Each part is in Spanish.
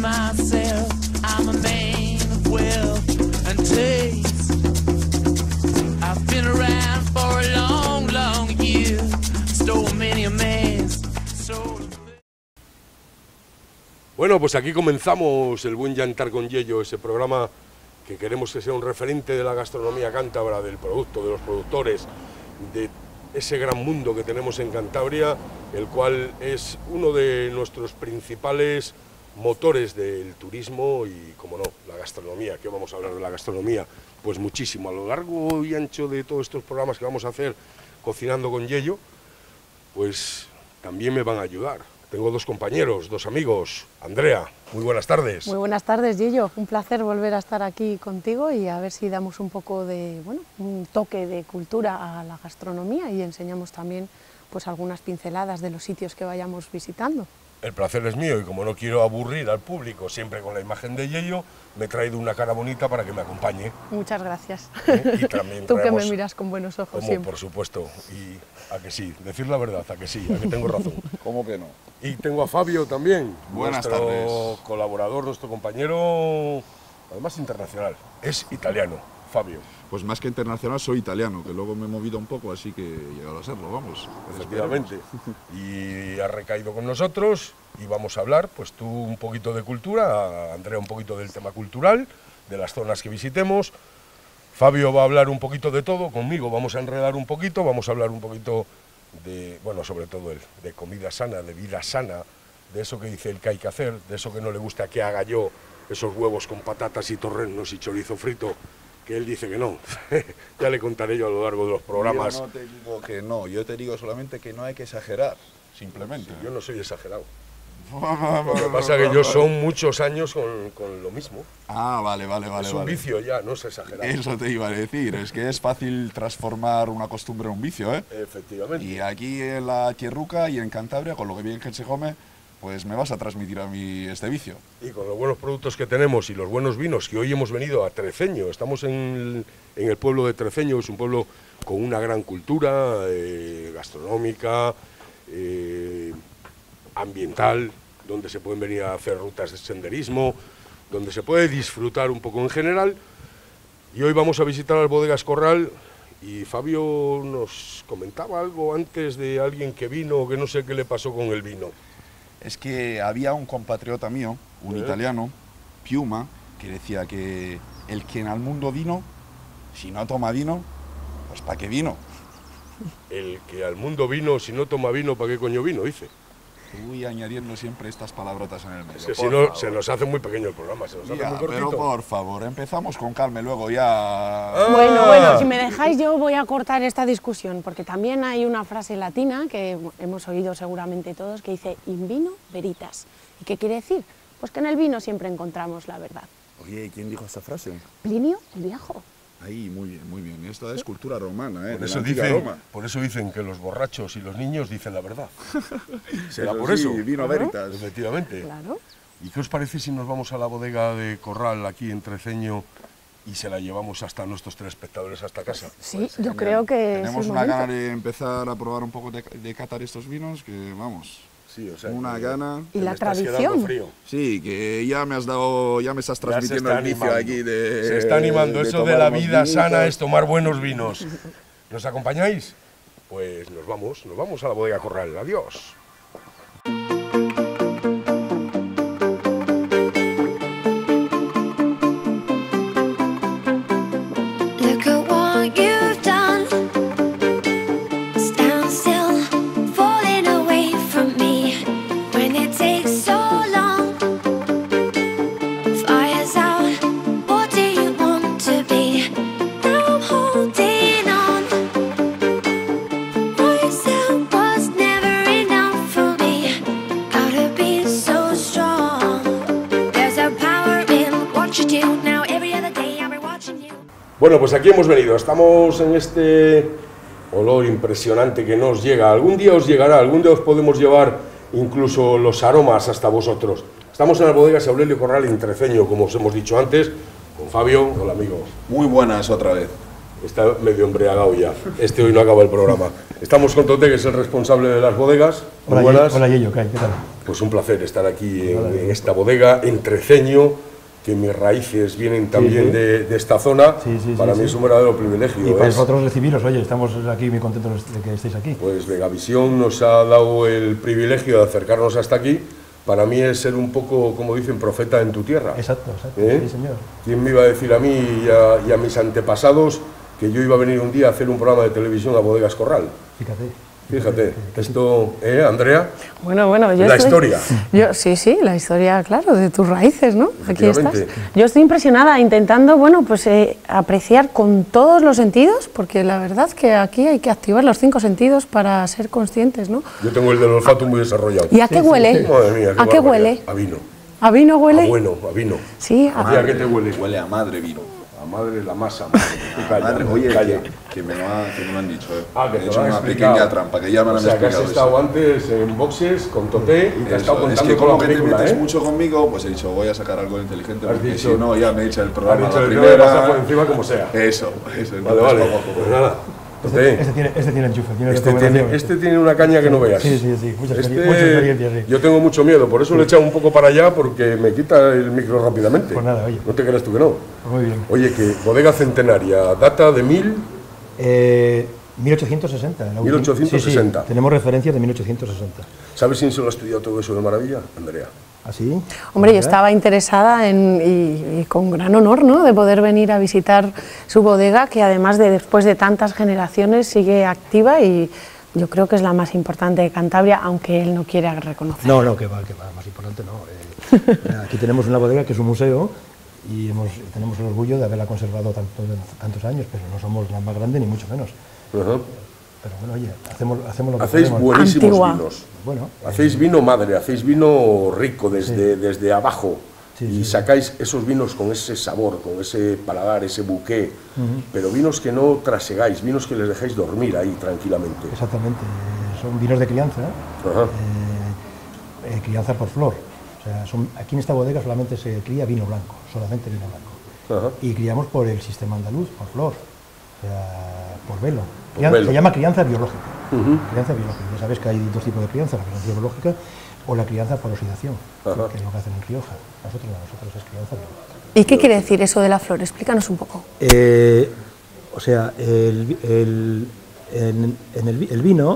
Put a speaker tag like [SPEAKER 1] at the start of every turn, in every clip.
[SPEAKER 1] myself, I'm a man of wealth and taste. I've been around for a long, long year, stole many a man's soul.
[SPEAKER 2] Bueno, pues aquí comenzamos el Buen Llantar con Yello, ese programa que queremos que sea un referente de la gastronomía cántabra, del producto, de los productores, de ese gran mundo que tenemos en Cantabria, el cual es uno de nuestros principales motores del turismo y, como no, la gastronomía. ¿Qué vamos a hablar de la gastronomía? Pues muchísimo. A lo largo y ancho de todos estos programas que vamos a hacer Cocinando con Yello, pues también me van a ayudar. Tengo dos compañeros, dos amigos. Andrea, muy buenas tardes.
[SPEAKER 3] Muy buenas tardes, Yello. Un placer volver a estar aquí contigo y a ver si damos un poco de, bueno, un toque de cultura a la gastronomía y enseñamos también pues algunas pinceladas de los sitios que vayamos visitando.
[SPEAKER 2] El placer es mío y como no quiero aburrir al público siempre con la imagen de Yello, me he traído una cara bonita para que me acompañe.
[SPEAKER 3] Muchas gracias.
[SPEAKER 2] Y también
[SPEAKER 3] Tú que me miras con buenos ojos
[SPEAKER 2] como,
[SPEAKER 3] siempre.
[SPEAKER 2] por supuesto, y a que sí, decir la verdad, a que sí, a que tengo razón.
[SPEAKER 4] ¿Cómo que no?
[SPEAKER 2] Y tengo a Fabio también,
[SPEAKER 4] Buenas
[SPEAKER 2] nuestro
[SPEAKER 4] tardes.
[SPEAKER 2] colaborador, nuestro compañero, además internacional, es italiano, Fabio.
[SPEAKER 4] Pues más que internacional soy italiano, que luego me he movido un poco, así que he llegado a serlo, vamos.
[SPEAKER 2] Efectivamente, y ha recaído con nosotros y vamos a hablar, pues tú un poquito de cultura, Andrea un poquito del tema cultural, de las zonas que visitemos, Fabio va a hablar un poquito de todo, conmigo vamos a enredar un poquito, vamos a hablar un poquito de, bueno, sobre todo de comida sana, de vida sana, de eso que dice el que hay que hacer, de eso que no le gusta que haga yo, esos huevos con patatas y torrenos y chorizo frito, que él dice que no. Ya le contaré yo a lo largo de los programas.
[SPEAKER 4] Yo no te digo que no, yo te digo solamente que no hay que exagerar, simplemente.
[SPEAKER 2] Yo no soy exagerado. Lo que pasa es que yo son muchos años con lo mismo.
[SPEAKER 4] Ah, vale.
[SPEAKER 2] Es un vicio ya, no es exagerado.
[SPEAKER 4] Eso te iba a decir, es que es fácil transformar una costumbre en un vicio, ¿eh?
[SPEAKER 2] Efectivamente.
[SPEAKER 4] Y aquí en la Tierruca y en Cantabria, con lo que bien que se come, pues me vas a transmitir a mí este vicio.
[SPEAKER 2] Y con los buenos productos que tenemos y los buenos vinos, que hoy hemos venido a Treceño, estamos en el pueblo de Treceño, es un pueblo con una gran cultura gastronómica, ambiental, donde se pueden venir a hacer rutas de senderismo, donde se puede disfrutar un poco en general. Y hoy vamos a visitar las bodegas Corral y Fabio nos comentaba algo antes de alguien que vino, que no sé qué le pasó con el vino.
[SPEAKER 4] Es que había un compatriota mío, un italiano, Piuma, que decía que el que en el mundo vino, si no toma vino, pues ¿para qué vino?
[SPEAKER 2] El que al mundo vino, si no toma vino, ¿para qué coño vino? Dice.
[SPEAKER 4] Voy añadiendo siempre estas palabrotas en el medio.
[SPEAKER 2] Es que si no, se nos hace muy pequeño el programa, se nos hace muy cortito.
[SPEAKER 4] Pero por favor, empezamos con calma, luego ya...
[SPEAKER 3] Bueno, si me dejáis yo voy a cortar esta discusión, porque también hay una frase latina que hemos oído seguramente todos, que dice in vino veritas. ¿Y qué quiere decir? Pues que en el vino siempre encontramos la verdad.
[SPEAKER 4] Oye, ¿quién dijo esta frase?
[SPEAKER 3] Plinio el Viejo.
[SPEAKER 4] Ahí, muy bien, muy bien. Esta es cultura romana, ¿eh?
[SPEAKER 2] Por eso dicen que los borrachos y los niños dicen la verdad. ¿Será
[SPEAKER 4] Eso
[SPEAKER 2] por
[SPEAKER 4] sí,
[SPEAKER 2] eso?
[SPEAKER 4] vino veritas.
[SPEAKER 2] Efectivamente.
[SPEAKER 3] Claro.
[SPEAKER 2] ¿Y qué os parece si nos vamos a la bodega de Corral aquí en Treceño y se la llevamos hasta nuestros telespectadores hasta casa?
[SPEAKER 3] Sí,
[SPEAKER 4] Pues,
[SPEAKER 3] yo
[SPEAKER 4] genial.
[SPEAKER 3] creo que
[SPEAKER 4] Tenemos
[SPEAKER 3] es el
[SPEAKER 4] una
[SPEAKER 3] momento.
[SPEAKER 4] gana de empezar a probar un poco de catar estos vinos, que vamos,
[SPEAKER 2] Sí, o sea,
[SPEAKER 4] una gana.
[SPEAKER 3] Y
[SPEAKER 2] que
[SPEAKER 3] la
[SPEAKER 2] me estás quedando
[SPEAKER 3] tradición.
[SPEAKER 2] frío.
[SPEAKER 4] Sí, que ya me estás transmitiendo
[SPEAKER 2] está
[SPEAKER 4] el vicio
[SPEAKER 2] animando.
[SPEAKER 4] aquí de...
[SPEAKER 2] Se está animando. Eso de
[SPEAKER 4] tomar
[SPEAKER 2] la
[SPEAKER 4] unos
[SPEAKER 2] vida sana
[SPEAKER 4] vinitos.
[SPEAKER 2] es tomar buenos vinos. ¿Nos acompañáis? Pues nos vamos a la bodega Corral. Adiós.
[SPEAKER 5] Look at what you've done. Stand still, falling away from me. When it takes so long, fire's out. What do you want to be? Now I'm holding on. Myself was never enough for me. Gotta be so strong. There's a power in what you do. Now every other day I'll be watching you.
[SPEAKER 2] Bueno, pues aquí hemos venido. Estamos en este olor impresionante que nos llega. Algún día os llegará, algún día os podemos llevar incluso los aromas hasta vosotros. Estamos en las bodegas Aurelio Corral en Treceño, como os hemos dicho antes, con Fabio, hola amigo.
[SPEAKER 4] Muy buenas otra vez.
[SPEAKER 2] Está medio embriagado ya. Este hoy no acaba el programa. Estamos con Tote, que es el responsable de las bodegas. Muy buenas.
[SPEAKER 6] Hola, Yello, ¿qué tal?
[SPEAKER 2] Pues un placer estar aquí en esta bodega, entreceño, que mis raíces vienen también de esta zona. Para mí es un verdadero privilegio.
[SPEAKER 6] Y para nosotros recibiros, oye, estamos aquí muy contentos de que estéis aquí.
[SPEAKER 2] Pues Megavisión nos ha dado el privilegio de acercarnos hasta aquí. Para mí es ser un poco, como dicen, profeta en tu tierra.
[SPEAKER 6] Exacto, sí, señor.
[SPEAKER 2] ¿Quién me iba a decir a mí y a mis antepasados que yo iba a venir un día a hacer un programa de televisión a Bodegas Corral? Fíjate, esto, Andrea.
[SPEAKER 3] Bueno, yo
[SPEAKER 2] la historia.
[SPEAKER 3] Sí, la historia, claro, de tus raíces, ¿no? Aquí estás. Yo estoy impresionada intentando, bueno, pues apreciar con todos los sentidos, porque la verdad que aquí hay que activar los 5 sentidos para ser conscientes, ¿no?
[SPEAKER 2] Yo tengo el del olfato muy desarrollado.
[SPEAKER 3] ¿Y a qué huele?
[SPEAKER 2] Madre mía,
[SPEAKER 3] ¿A qué huele?
[SPEAKER 2] A vino.
[SPEAKER 3] ¿A vino huele?
[SPEAKER 2] A vino.
[SPEAKER 3] Sí,
[SPEAKER 2] ¿A qué te huele?
[SPEAKER 4] Huele a madre vino.
[SPEAKER 2] A madre la masa.
[SPEAKER 4] Madre, oye,
[SPEAKER 2] calla.
[SPEAKER 4] que me lo han dicho.
[SPEAKER 2] Que
[SPEAKER 4] he hecho una pequeña trampa, que ya me lo han explicado.
[SPEAKER 2] Que has estado antes en boxes con Toté y te has estado contando
[SPEAKER 4] como
[SPEAKER 2] la
[SPEAKER 4] que
[SPEAKER 2] película,
[SPEAKER 4] te metes mucho conmigo, pues he dicho, voy a sacar algo inteligente, porque si no, ya me he hecho el
[SPEAKER 2] Has
[SPEAKER 4] programa
[SPEAKER 2] dicho
[SPEAKER 4] la
[SPEAKER 2] que
[SPEAKER 4] primera.
[SPEAKER 2] pasar por encima como sea.
[SPEAKER 4] Eso.
[SPEAKER 2] Vale. Pues nada.
[SPEAKER 6] Este tiene enchufe,
[SPEAKER 2] este tiene una caña que no veas.
[SPEAKER 6] Sí, mucha experiencia, sí.
[SPEAKER 2] Yo tengo mucho miedo, por eso le he echado un poco para allá, porque me quita el micro rápidamente.
[SPEAKER 6] Pues nada, oye.
[SPEAKER 2] No te creas tú que no.
[SPEAKER 6] Pues muy bien.
[SPEAKER 2] Oye, que bodega centenaria, data de
[SPEAKER 6] 1860.
[SPEAKER 2] 1860.
[SPEAKER 6] Sí, tenemos referencias de 1860.
[SPEAKER 2] ¿Sabes quién se lo ha estudiado todo eso de maravilla? Andrea.
[SPEAKER 6] ¿Ah, sí?
[SPEAKER 3] Hombre, yo estaba interesada y con gran honor, ¿no?, de poder venir a visitar su bodega, que además de después de tantas generaciones sigue activa y yo creo que es la más importante de Cantabria, aunque él no quiere reconocer.
[SPEAKER 6] No, que va, más importante no. Aquí tenemos una bodega que es un museo y tenemos el orgullo de haberla conservado tantos años, pero no somos la más grande ni mucho menos. Pero bueno, oye, hacemos lo que
[SPEAKER 2] hacéis
[SPEAKER 6] podemos.
[SPEAKER 2] Buenísimos
[SPEAKER 3] Antigua.
[SPEAKER 2] vinos.
[SPEAKER 6] Bueno,
[SPEAKER 2] hacéis vino madre, hacéis vino rico desde abajo. Y sacáis esos vinos con ese sabor, con ese paladar, ese buqué, pero vinos que no trasegáis, vinos que les dejáis dormir ahí tranquilamente.
[SPEAKER 6] Exactamente, son vinos de crianza, crianza por flor. O sea, aquí en esta bodega solamente se cría vino blanco, solamente vino blanco. Y criamos por el sistema andaluz, por flor, o sea, por velo. Se llama crianza biológica. Crianza biológica. Ya sabes que hay 2 tipos de crianza, la crianza biológica o la crianza por oxidación, que es lo que hacen en Rioja. Nosotros es crianza biológica.
[SPEAKER 3] ¿Y qué quiere decir eso de la flor? Explícanos un poco.
[SPEAKER 6] O sea, el vino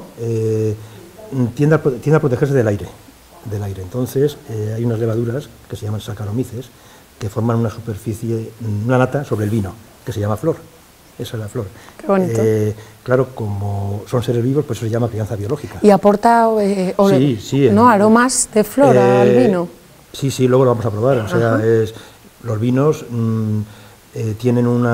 [SPEAKER 6] tiende a protegerse del aire. Entonces, hay unas levaduras que se llaman Saccharomyces, que forman una superficie, una nata sobre el vino, que se llama flor. Esa es la flor.
[SPEAKER 3] Qué bonito.
[SPEAKER 6] Claro, como son seres vivos, pues eso se llama crianza biológica.
[SPEAKER 3] ¿Y aporta aromas de flor al vino?
[SPEAKER 6] Sí, luego lo vamos a probar. O sea, los vinos tienen un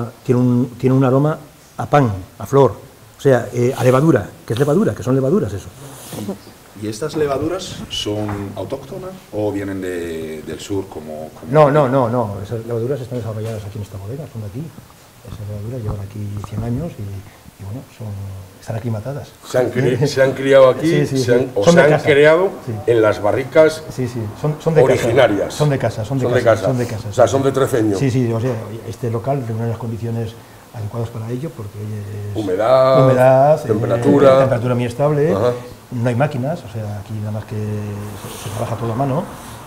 [SPEAKER 6] aroma a pan, a flor, o sea, a levadura, que son levaduras eso.
[SPEAKER 4] ¿Y estas levaduras son autóctonas o vienen del sur como...?
[SPEAKER 6] No, esas levaduras están desarrolladas aquí en esta bodega, son de aquí. Esas levaduras llevan aquí 100 años y bueno, están aclimatadas.
[SPEAKER 2] Se han criado aquí, se han creado en las barricas
[SPEAKER 6] son de
[SPEAKER 2] originarias.
[SPEAKER 6] Casa. Son de casa.
[SPEAKER 2] O sea, son de treceño.
[SPEAKER 6] Sí, o sea, este local reúne las condiciones adecuadas para ello, porque oye,
[SPEAKER 2] humedad,
[SPEAKER 6] temperatura muy estable, no hay máquinas, o sea, aquí nada más que se trabaja todo a mano.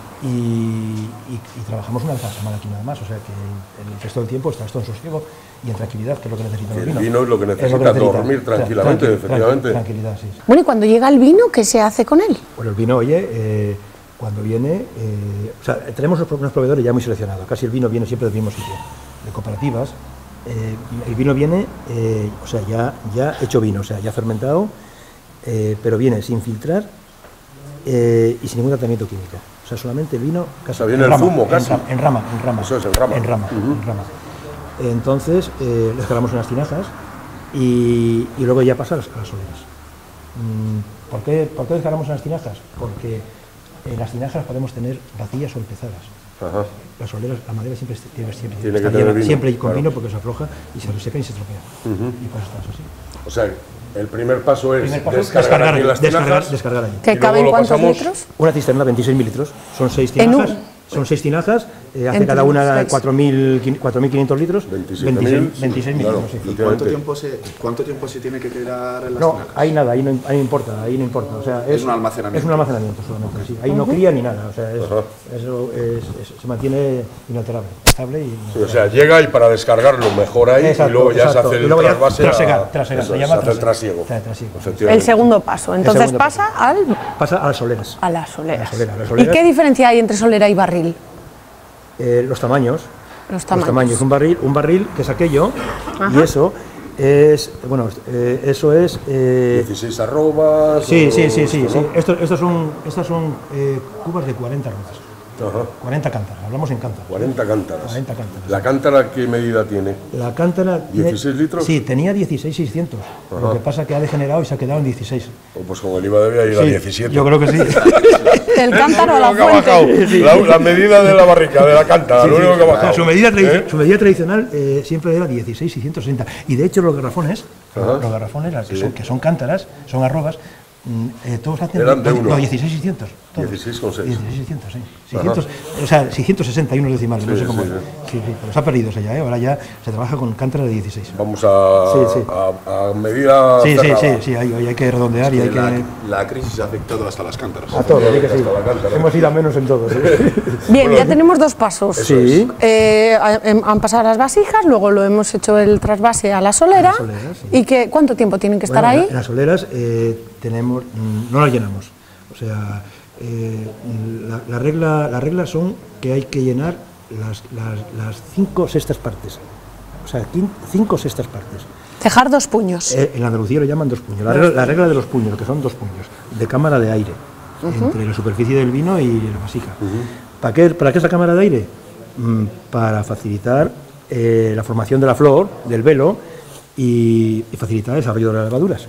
[SPEAKER 6] Y trabajamos una vez a la semana aquí nada más, o sea que el resto del tiempo está esto en sosiego y en tranquilidad, que es lo que necesita el vino.
[SPEAKER 2] El vino es lo que necesita, dormir tranquilamente, efectivamente.
[SPEAKER 6] Tranquilidad, sí.
[SPEAKER 3] Bueno, y cuando llega el vino, ¿qué se hace con él?
[SPEAKER 6] Bueno, el vino, oye, cuando viene, o sea, tenemos unos proveedores ya muy seleccionados, casi el vino viene siempre del mismo sitio, de cooperativas. El vino viene, o sea, ya hecho vino, o sea, ya fermentado, pero viene sin filtrar y sin ningún tratamiento químico. O sea, solamente el vino casi.
[SPEAKER 2] O sea, viene el zumo casi.
[SPEAKER 6] En rama.
[SPEAKER 2] Eso es, en rama.
[SPEAKER 6] En rama. Entonces, le descargamos unas tinajas y luego ya pasa a las soleras. ¿Por qué descargamos unas tinajas? Porque en las tinajas podemos tener vacías o empezadas. Las soleras, la madera siempre siempre con vino porque se afloja y se reseca y se estropea. Y pues está así.
[SPEAKER 2] O sea, el primer paso es descargar allí las tinajas.
[SPEAKER 6] Descargar allí.
[SPEAKER 3] ¿Que caben cuántos litros?
[SPEAKER 6] Una cisterna, 26 mililitros. Son 6 tinajas. hace
[SPEAKER 3] Entre
[SPEAKER 6] cada una
[SPEAKER 3] los
[SPEAKER 6] 4.500 litros,
[SPEAKER 2] 27.000,
[SPEAKER 6] 26.000
[SPEAKER 2] claro.
[SPEAKER 6] litros, sí.
[SPEAKER 4] ¿Y cuánto tiempo se tiene que quedar en las
[SPEAKER 6] No,
[SPEAKER 4] tinacas?
[SPEAKER 6] ahí nada, ahí no importa, o sea,
[SPEAKER 4] Es un almacenamiento.
[SPEAKER 6] Es un almacenamiento solamente, sí. Ahí no cría ni nada, o sea, eso se mantiene inalterable, estable y...
[SPEAKER 2] Sí, o sea, llega y para descargarlo mejor ahí
[SPEAKER 6] Exacto,
[SPEAKER 2] y luego ya
[SPEAKER 6] exacto.
[SPEAKER 2] se hace
[SPEAKER 6] Y
[SPEAKER 2] el
[SPEAKER 6] luego ya
[SPEAKER 2] trasvase.
[SPEAKER 6] trasegar,
[SPEAKER 2] Eso,
[SPEAKER 6] se llama
[SPEAKER 2] se hace el trasiego.
[SPEAKER 6] trasiego.
[SPEAKER 2] Efectivamente.
[SPEAKER 3] El segundo paso. Entonces
[SPEAKER 6] segundo paso. Pasa a las soleras.
[SPEAKER 3] a las soleras.
[SPEAKER 6] Las soleras.
[SPEAKER 3] ¿Y qué diferencia hay entre solera y barril?
[SPEAKER 6] Los tamaños.
[SPEAKER 3] Los tamaños.
[SPEAKER 6] Un barril que es aquello, y eso es, bueno, eso es...
[SPEAKER 2] 16 arrobas.
[SPEAKER 6] sí.
[SPEAKER 2] ¿no?
[SPEAKER 6] Estas son cubas de 40 arrobas.
[SPEAKER 2] Ajá.
[SPEAKER 6] 40 cántaras, hablamos en cántaras.
[SPEAKER 2] 40 cántaras.
[SPEAKER 6] 40 cántaras.
[SPEAKER 2] ¿La cántara qué medida tiene?
[SPEAKER 6] La cántara...
[SPEAKER 2] 16 litros.
[SPEAKER 6] Sí, tenía 16,600. Lo que pasa que ha degenerado y se ha quedado en 16.
[SPEAKER 2] Pues como el IVA debía ir a 17.
[SPEAKER 6] Yo creo que sí.
[SPEAKER 3] El cántaro a la
[SPEAKER 2] Lo único que ha bajado,
[SPEAKER 3] fuente.
[SPEAKER 2] la medida de la barrica, de la cántara, lo único que ha
[SPEAKER 6] O sea,
[SPEAKER 2] bajado.
[SPEAKER 6] su medida tradicional siempre era 16,660. Y de hecho los garrafones, que son cántaras, son arrobas, todos hacen
[SPEAKER 2] Eran de uno.
[SPEAKER 6] 16,600.
[SPEAKER 2] 16,6.
[SPEAKER 6] 16,600, sí. 600, o sea, 661 decimales, no sé cómo. Sí, pero se ha perdido eso ya, ahora ya se trabaja con cántara de 16.
[SPEAKER 2] Vamos a medida cerrada.
[SPEAKER 6] Sí, hay que redondear y hay que...
[SPEAKER 4] La crisis ha afectado hasta las cántaras.
[SPEAKER 6] A todo, sí que sí.
[SPEAKER 2] Hasta la cántara.
[SPEAKER 6] Hemos ido a menos en todo. Sí.
[SPEAKER 3] Bien, ya tenemos dos pasos.
[SPEAKER 6] Sí.
[SPEAKER 3] Han pasado las vasijas, luego lo hemos hecho el trasvase a la solera.
[SPEAKER 6] Sí.
[SPEAKER 3] ¿Y cuánto tiempo tienen que estar
[SPEAKER 6] Bueno,
[SPEAKER 3] ahí?
[SPEAKER 6] En las soleras no las llenamos. O sea, la regla son que hay que llenar las 5 sextas partes. O sea, 5 sextas partes.
[SPEAKER 3] Dejar 2 puños.
[SPEAKER 6] En Andalucía lo llaman 2 puños. La regla de los puños, que son 2 puños, de cámara de aire, entre la superficie del vino y la vasija. ¿Para qué es la cámara de aire? Para facilitar la formación de la flor, del velo, y facilitar el desarrollo de las levaduras.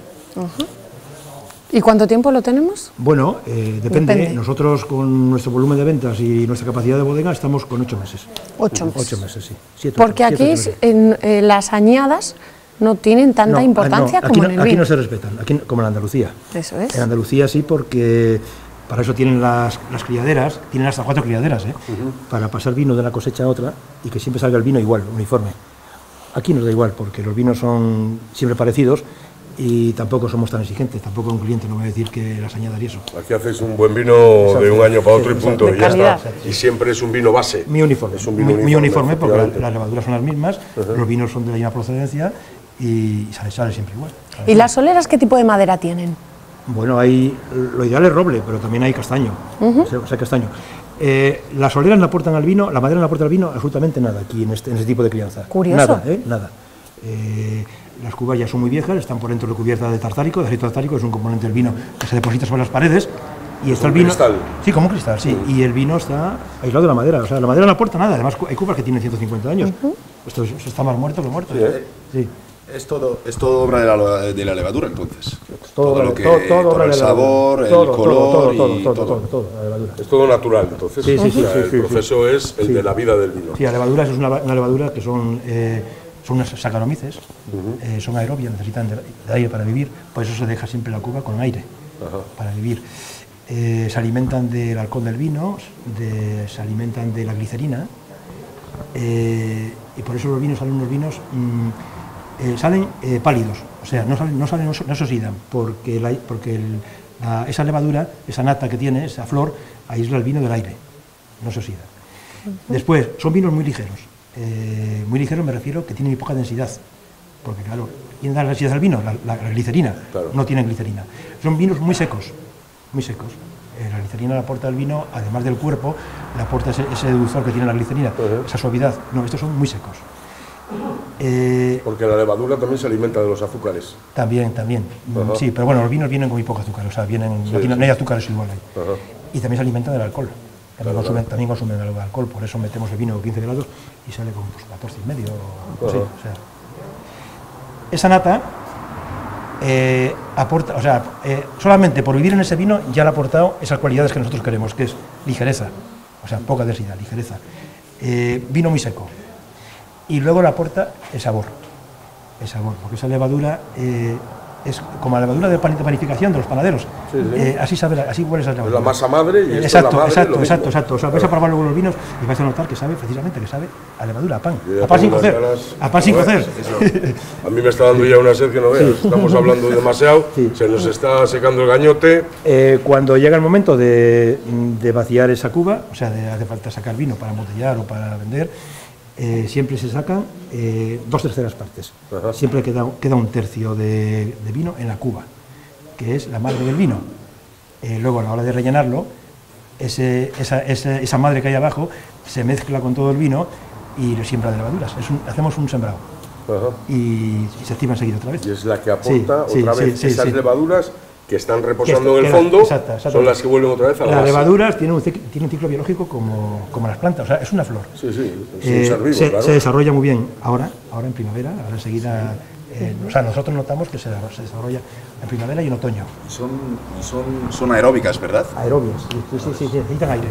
[SPEAKER 3] ¿Y cuánto tiempo lo tenemos?
[SPEAKER 6] Bueno, depende. Nosotros con nuestro volumen de ventas y nuestra capacidad de bodega estamos con 8 meses.
[SPEAKER 3] 8 meses.
[SPEAKER 6] 8 meses, sí. 7,
[SPEAKER 3] Porque aquí las añadas no tienen tanta importancia como en el
[SPEAKER 6] aquí
[SPEAKER 3] vino.
[SPEAKER 6] no se respetan, aquí, como en Andalucía.
[SPEAKER 3] Eso es.
[SPEAKER 6] En Andalucía sí, porque para eso tienen las criaderas, tienen hasta 4 criaderas, para pasar vino de una cosecha a otra y que siempre salga el vino igual, uniforme. Aquí nos da igual, porque los vinos son siempre parecidos y tampoco somos tan exigentes, tampoco un cliente no va a decir que las añadas y eso.
[SPEAKER 2] Aquí hacéis un buen vino de un año para otro y punto, y ya está. Y siempre es un vino base.
[SPEAKER 6] Muy uniforme,
[SPEAKER 2] Es un vino
[SPEAKER 6] muy uniforme porque
[SPEAKER 2] efectivamente.
[SPEAKER 6] las levaduras son las mismas, los vinos son de la misma procedencia y sale siempre igual.
[SPEAKER 3] ¿Y las soleras qué tipo de madera tienen?
[SPEAKER 6] Bueno, lo ideal es roble, pero también hay castaño, o sea, castaño. Las soleras no aportan al vino, la madera no aporta al vino absolutamente nada aquí en ese tipo de crianza.
[SPEAKER 3] Curioso.
[SPEAKER 6] Nada. Las cubas ya son muy viejas, están por dentro recubiertas de tartárico, de aceite tartárico, es un componente del vino que se deposita sobre las paredes y está el vino.
[SPEAKER 2] Cristal.
[SPEAKER 6] Sí, como un cristal, sí. Y el vino está aislado de la madera, o sea, la madera no aporta nada. Además, hay cubas que tienen 150 años. Esto está más muerto que muerto. Sí.
[SPEAKER 4] Es todo obra de la levadura, entonces.
[SPEAKER 6] Todo
[SPEAKER 4] lo que el sabor, el color y todo.
[SPEAKER 6] la levadura.
[SPEAKER 2] Es todo natural, entonces.
[SPEAKER 6] Sí,
[SPEAKER 2] O sea, el proceso es el de la vida del vino.
[SPEAKER 6] Sí, la levadura es una levadura que son unas saccharomyces, son aerobias, necesitan de aire para vivir, por eso se deja siempre la cuba con aire para vivir. Se alimentan del alcohol del vino, se alimentan de la glicerina, y por eso los vinos salen pálidos, o sea, no se oxidan, porque esa levadura, esa nata que tiene, esa flor, aísla el vino del aire, no se oxida. Después, son vinos muy ligeros. Muy ligeros me refiero que tienen muy poca densidad, porque claro, ¿quién da la densidad al vino? La glicerina,
[SPEAKER 2] Claro.
[SPEAKER 6] no tienen glicerina. Son vinos muy secos, muy secos. La glicerina le aporta al vino, además del cuerpo, le aporta ese dulzor que tiene la glicerina, esa suavidad. No, estos son muy secos.
[SPEAKER 2] Porque la levadura también se alimenta de los azúcares.
[SPEAKER 6] También. Sí, pero bueno, los vinos vienen con muy poco azúcar, o sea, no hay azúcares igual ahí. Y también se alimentan del alcohol. También consumen algo de alcohol, por eso metemos el vino a 15 grados y sale con 14,5 o así. O sea, esa nata aporta, o sea, solamente por vivir en ese vino ya le ha aportado esas cualidades que nosotros queremos, que es ligereza, o sea, poca densidad, ligereza, vino muy seco, y luego le aporta el sabor, porque esa levadura es como la levadura de panificación de los panaderos.
[SPEAKER 2] Sí, sí.
[SPEAKER 6] Así huele esa levadura.
[SPEAKER 2] Es la masa madre y esto
[SPEAKER 6] exacto,
[SPEAKER 2] es la madre.
[SPEAKER 6] exacto. O sea, vais a probar luego los vinos y vais a notar que sabe, precisamente, que sabe a levadura, a pan.
[SPEAKER 2] Yo
[SPEAKER 6] A pan sin
[SPEAKER 2] tengo
[SPEAKER 6] cocer.
[SPEAKER 2] unas ganas-
[SPEAKER 6] A pan sin
[SPEAKER 2] Joder,
[SPEAKER 6] cocer.
[SPEAKER 2] eso. A mí me está dando ya una sed que no veas. Estamos hablando demasiado,
[SPEAKER 6] Sí.
[SPEAKER 2] se nos está secando el gañote.
[SPEAKER 6] Cuando llega el momento de vaciar esa cuba, o sea, hace falta sacar vino para embotellar o para vender, siempre se sacan 2/3 partes.
[SPEAKER 2] Ajá.
[SPEAKER 6] Siempre queda un tercio de vino en la cuba, que es la madre del vino. Luego, a la hora de rellenarlo, esa madre que hay abajo se mezcla con todo el vino y lo siembra de levaduras. Hacemos un sembrado
[SPEAKER 2] Ajá.
[SPEAKER 6] y se activa enseguida otra vez.
[SPEAKER 2] Y es la que aporta
[SPEAKER 6] Sí,
[SPEAKER 2] otra
[SPEAKER 6] sí,
[SPEAKER 2] vez
[SPEAKER 6] sí,
[SPEAKER 2] esas
[SPEAKER 6] sí.
[SPEAKER 2] levaduras que están reposando
[SPEAKER 6] Que
[SPEAKER 2] en el
[SPEAKER 6] queda-
[SPEAKER 2] fondo,
[SPEAKER 6] exacto.
[SPEAKER 2] son las que vuelven otra vez a la
[SPEAKER 6] Las
[SPEAKER 2] base.
[SPEAKER 6] levaduras tienen un ciclo biológico como las plantas, o sea, es una flor.
[SPEAKER 2] Sí, sí, es un ser vivo, claro.
[SPEAKER 6] Se desarrolla muy bien ahora en primavera, ahora enseguida. O sea, nosotros notamos que se desarrolla en primavera y en otoño.
[SPEAKER 4] Son aeróbicas, ¿verdad?
[SPEAKER 6] Aerobios, sí, necesitan aire.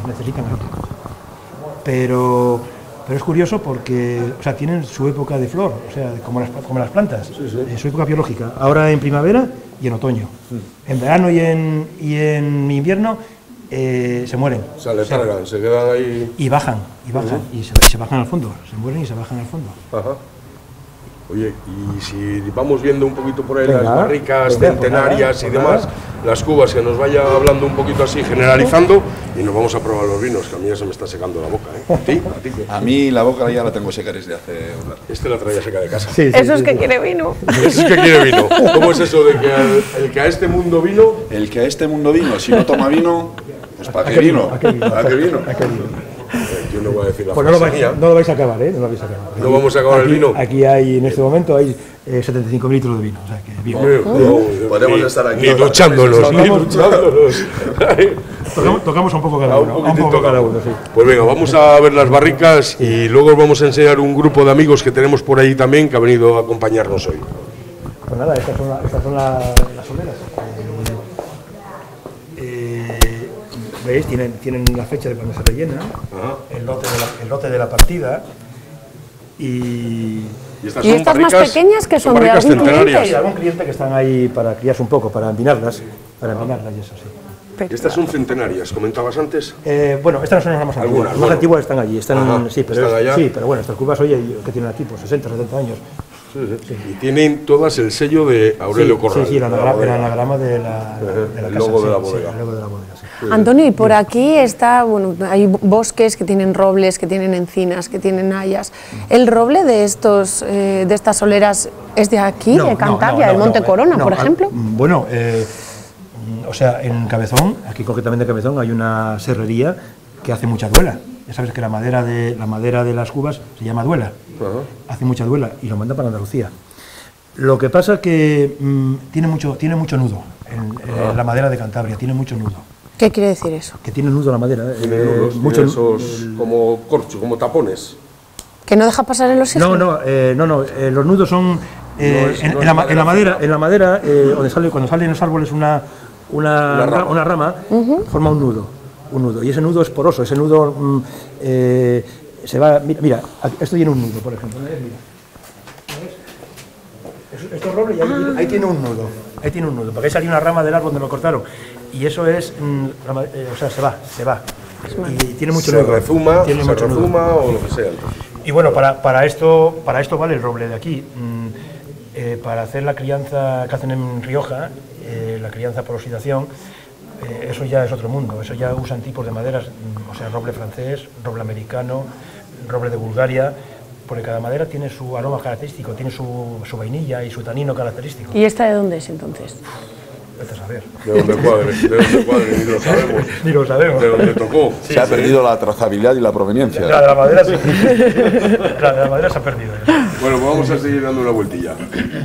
[SPEAKER 6] Pero es curioso porque, o sea, tienen su época de flor, o sea, como las plantas, su época biológica. Ahora en primavera y en otoño. En verano y en invierno se mueren.
[SPEAKER 2] O sea, le cargan, se quedan ahí.
[SPEAKER 6] Y bajan, y se bajan al fondo, se mueren y se bajan al fondo.
[SPEAKER 2] Ajá. Oye, y si vamos viendo un poquito por ahí
[SPEAKER 6] Venga,
[SPEAKER 2] las barricas
[SPEAKER 6] venga,
[SPEAKER 2] centenarias
[SPEAKER 6] pues
[SPEAKER 2] y
[SPEAKER 6] nada.
[SPEAKER 2] demás, las cubas, que nos vaya hablando un poquito así, generalizando, y nos vamos a probar los vinos, que a mí ya se me está secando la boca, ¿eh? ¿A ti? ¿A ti qué?
[SPEAKER 4] A mí la boca ya la tengo seca desde hace un rato.
[SPEAKER 2] Este la traía seca de casa.
[SPEAKER 3] Eso es que quiere vino.
[SPEAKER 2] Ese es que quiere vino. ¿Cómo es eso de que el que a este mundo vino?
[SPEAKER 4] El que a este mundo vino, si no toma vino, pues ¿para qué vino?
[SPEAKER 2] ¿A qué vino? Yo no voy a decir la
[SPEAKER 6] Pues
[SPEAKER 2] frase mía.
[SPEAKER 6] no lo vais a acabar, ¿eh? No lo vais a acabar.
[SPEAKER 2] No vamos a acabar el vino.
[SPEAKER 6] Aquí hay, en este momento, hay 75 litros de vino, o sea que bien.
[SPEAKER 4] Podemos estar aquí
[SPEAKER 2] Ni duchándonos, ni
[SPEAKER 6] Tocamos-
[SPEAKER 2] duchándonos.
[SPEAKER 6] Tocamos un poco cada
[SPEAKER 2] A
[SPEAKER 6] uno,
[SPEAKER 2] un
[SPEAKER 6] un poco
[SPEAKER 2] poquitito
[SPEAKER 6] cada uno, sí.
[SPEAKER 2] Pues venga, vamos a ver las barricas y luego os vamos a enseñar un grupo de amigos que tenemos por ahí también que ha venido a acompañarnos hoy.
[SPEAKER 6] Pues nada, estas son las soleras. ¿Veis? Tienen la fecha de cuando se rellena, el lote de la partida y
[SPEAKER 2] estas
[SPEAKER 3] ¿Y estas más pequeñas que son de
[SPEAKER 2] barricas
[SPEAKER 3] algún cliente?
[SPEAKER 2] centenarias.
[SPEAKER 6] hay algún cliente que están ahí para criarse un poco, para empinarlas y eso sí.
[SPEAKER 2] Estas son centenarias, comentabas antes.
[SPEAKER 6] Bueno, estas no son las más antiguas.
[SPEAKER 2] Algunas,
[SPEAKER 6] Las más
[SPEAKER 2] bueno.
[SPEAKER 6] antiguas están allí,
[SPEAKER 2] Ajá,
[SPEAKER 6] sí, pero
[SPEAKER 2] están allá.
[SPEAKER 6] sí, pero bueno, estas cubas hoy que tienen aquí, pues 60, 70 años.
[SPEAKER 2] Y tienen todas el sello de Aurelio Corral.
[SPEAKER 6] Sí, el
[SPEAKER 2] de la bodega.
[SPEAKER 6] anagrama de la
[SPEAKER 2] el
[SPEAKER 6] casa,
[SPEAKER 2] logo de la
[SPEAKER 6] sí,
[SPEAKER 2] bodega.
[SPEAKER 6] el logo de la bodega, sí.
[SPEAKER 3] Antonio, y por aquí está, bueno, hay bosques que tienen robles, que tienen encinas, que tienen hayas. ¿El roble de estas soleras es de aquí, de Cantabria, del Monte Corona, por ejemplo?
[SPEAKER 6] Bueno, o sea, en Cabezón, aquí concretamente en Cabezón, hay una serrería que hace mucha duela. Ya sabes que la madera de las cubas se llama duela. Hace mucha duela y lo manda para Andalucía. Lo que pasa es que tiene mucho nudo. La madera de Cantabria tiene mucho nudo.
[SPEAKER 3] ¿Qué quiere decir eso?
[SPEAKER 6] Que tiene nudo la madera.
[SPEAKER 2] Tiene nudos,
[SPEAKER 6] mucho
[SPEAKER 2] tiene esos como corcho, como tapones.
[SPEAKER 3] ¿Que no deja pasar el oxígeno?
[SPEAKER 6] No, los nudos son en la madera cuando salen los árboles una rama, forma un nudo, y ese nudo es poroso, ese nudo se va, mira, esto tiene un nudo, por ejemplo, mira. Esto es roble y ahí tiene un nudo, porque ahí salió una rama del árbol donde lo cortaron, y eso es, o sea, se va, y tiene mucho nudo.
[SPEAKER 2] Se rezuma
[SPEAKER 6] nudo.
[SPEAKER 2] o lo que sea. Entonces.
[SPEAKER 6] Y bueno, para esto vale el roble de aquí. Para hacer la crianza que hacen en Rioja, la crianza por oxidación, eso ya es otro mundo. Eso ya usan tipos de maderas, o sea, roble francés, roble americano, roble de Bulgaria, porque cada madera tiene su aroma característico, tiene su vainilla y su tanino característico.
[SPEAKER 3] ¿Y esta de dónde es entonces?
[SPEAKER 6] Vete a saber.
[SPEAKER 2] De dónde cuadre, ni lo sabemos.
[SPEAKER 6] Ni lo sabemos.
[SPEAKER 2] De dónde tocó.
[SPEAKER 4] Se ha perdido la trazabilidad y la proveniencia.
[SPEAKER 6] La de la madera sí. La de la madera se ha perdido.
[SPEAKER 2] Bueno, pues vamos a seguir dando una vueltilla.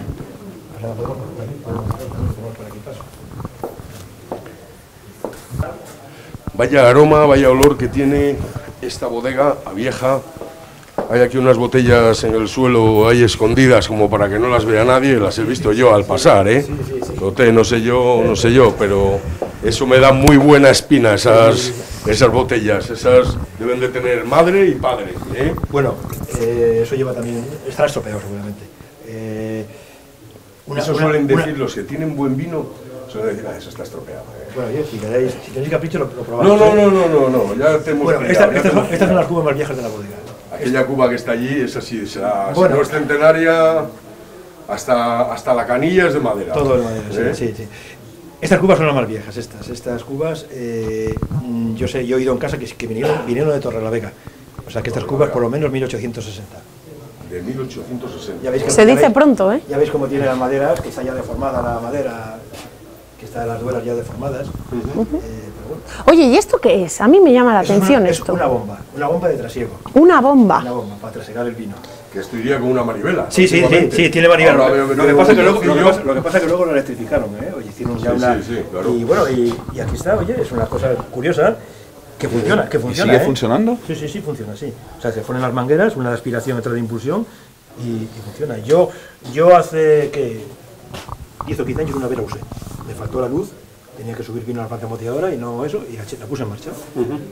[SPEAKER 2] Vaya aroma, vaya olor que tiene esta bodega a vieja. Hay aquí unas botellas en el suelo ahí escondidas como para que no las vea nadie, las he visto yo al pasar, ¿eh? No sé yo, pero eso me da muy buena espina, esas botellas, esas deben de tener madre y padre, ¿eh?
[SPEAKER 6] Bueno, eso lleva también, estará estropeado seguramente.
[SPEAKER 2] Eso suelen decir los que tienen buen vino, suelen decir, eso está estropeado.
[SPEAKER 6] Bueno, oye, si tenéis capricho, lo probamos.
[SPEAKER 2] No, ya te hemos
[SPEAKER 6] Bueno,
[SPEAKER 2] pillado,
[SPEAKER 6] estas son las cubas más viejas de la bodega.
[SPEAKER 2] Aquella cuba que está allí, esa sí será,
[SPEAKER 6] Bueno.
[SPEAKER 2] si no es centenaria, hasta la canilla es de madera.
[SPEAKER 6] Todo de madera, sí. Estas cubas son las más viejas, estas cubas, yo he oído en casa que vinieron de Torrelavega, o sea que estas cubas por lo menos 1860.
[SPEAKER 2] De 1860.
[SPEAKER 6] Ya veis que,
[SPEAKER 3] Se dice pronto, ¿eh?
[SPEAKER 6] Ya veis cómo tiene las maderas, que está ya deformada la madera, que están las duelas ya deformadas. Pero bueno.
[SPEAKER 3] Oye, ¿y esto qué es? A mí me llama la atención
[SPEAKER 6] Es
[SPEAKER 3] esto.
[SPEAKER 6] una bomba de trasiego.
[SPEAKER 3] Una bomba.
[SPEAKER 6] Una bomba para trasegar el vino.
[SPEAKER 2] Que esto iría con una manivela.
[SPEAKER 6] Sí, tiene manivela. Lo que pasa es que luego lo electrificaron, ¿eh? Oye, hicieron ya una...
[SPEAKER 2] Sí, claro.
[SPEAKER 6] Y bueno, y aquí está, oye, es una cosa curiosa, que funciona,
[SPEAKER 4] ¿Y sigue funcionando?
[SPEAKER 6] Sí, funciona, sí. O sea, se ponen las mangueras, una de aspiración, otra de impulsión, y funciona. Yo hace, ¿qué? 10 o 15 años una vez la usé. Me faltó la luz, tenía que subir vino a la planta moteadora y no eso, y la puse en marcha.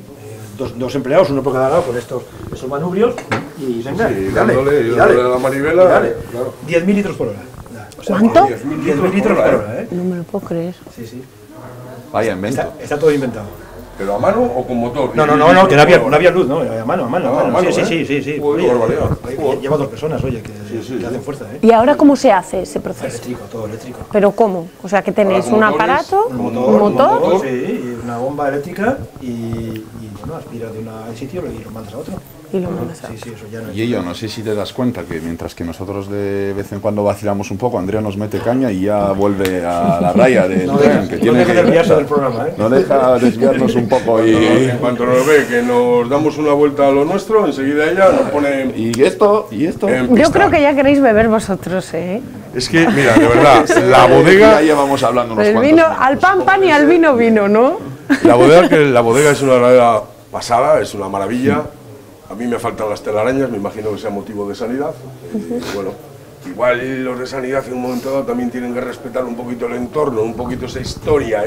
[SPEAKER 6] Dos empleados, uno por cada lado, con esos manubrios, y venga,
[SPEAKER 2] Sí,
[SPEAKER 6] dale
[SPEAKER 2] dándole a la manivela.
[SPEAKER 6] dale.
[SPEAKER 2] Claro.
[SPEAKER 6] 10.000 litros por hora. O sea,
[SPEAKER 3] ¿Cuánto?
[SPEAKER 6] 10.000 litros por hora, ¿eh?
[SPEAKER 3] No me lo puedo creer.
[SPEAKER 6] Sí.
[SPEAKER 4] Vaya invento.
[SPEAKER 6] Está todo inventado.
[SPEAKER 2] ¿Pero a mano o con motor?
[SPEAKER 6] No, que no había luz, ¿no? A mano.
[SPEAKER 2] A mano,
[SPEAKER 6] Sí.
[SPEAKER 2] Joder,
[SPEAKER 6] Oye,
[SPEAKER 2] barbaridad.
[SPEAKER 6] lleva 2 personas, oye, que hacen fuerza, ¿eh?
[SPEAKER 3] ¿Y ahora cómo se hace ese proceso?
[SPEAKER 6] Eléctrico, todo eléctrico.
[SPEAKER 3] ¿Pero cómo? O sea, que tenéis
[SPEAKER 2] Ahora,
[SPEAKER 3] un
[SPEAKER 2] motores,
[SPEAKER 3] aparato,
[SPEAKER 6] Un
[SPEAKER 3] un motor.
[SPEAKER 6] sí, y una bomba eléctrica y bueno, aspira de un sitio y lo mandas a otro.
[SPEAKER 3] Y lo mandas a...
[SPEAKER 6] Sí, eso ya no es...
[SPEAKER 4] Y ello, no sé si te das cuenta que mientras que nosotros de vez en cuando vacilamos un poco, Andrea nos mete caña y ya vuelve a la raya de
[SPEAKER 6] No deja de desviarse del programa, ¿eh?
[SPEAKER 4] No deja desviarnos un poco
[SPEAKER 2] En cuanto nos ve que nos damos una vuelta a lo nuestro, enseguida ella nos pone...
[SPEAKER 4] y esto.
[SPEAKER 2] en
[SPEAKER 3] Yo
[SPEAKER 2] pista.
[SPEAKER 3] creo que ya queréis beber vosotros, ¿eh?
[SPEAKER 2] Es que, mira, de verdad, la bodega...
[SPEAKER 4] Ya llevamos hablando unos
[SPEAKER 3] El
[SPEAKER 4] cuantos
[SPEAKER 3] vino,
[SPEAKER 4] minutos.
[SPEAKER 3] al pan y al vino, ¿no?
[SPEAKER 2] La bodega es una verdadera pasada, es una maravilla. A mí me faltan las telarañas, me imagino que sea motivo de sanidad. Bueno, igual los de sanidad en un momento dado también tienen que respetar un poquito el entorno, un poquito esa historia,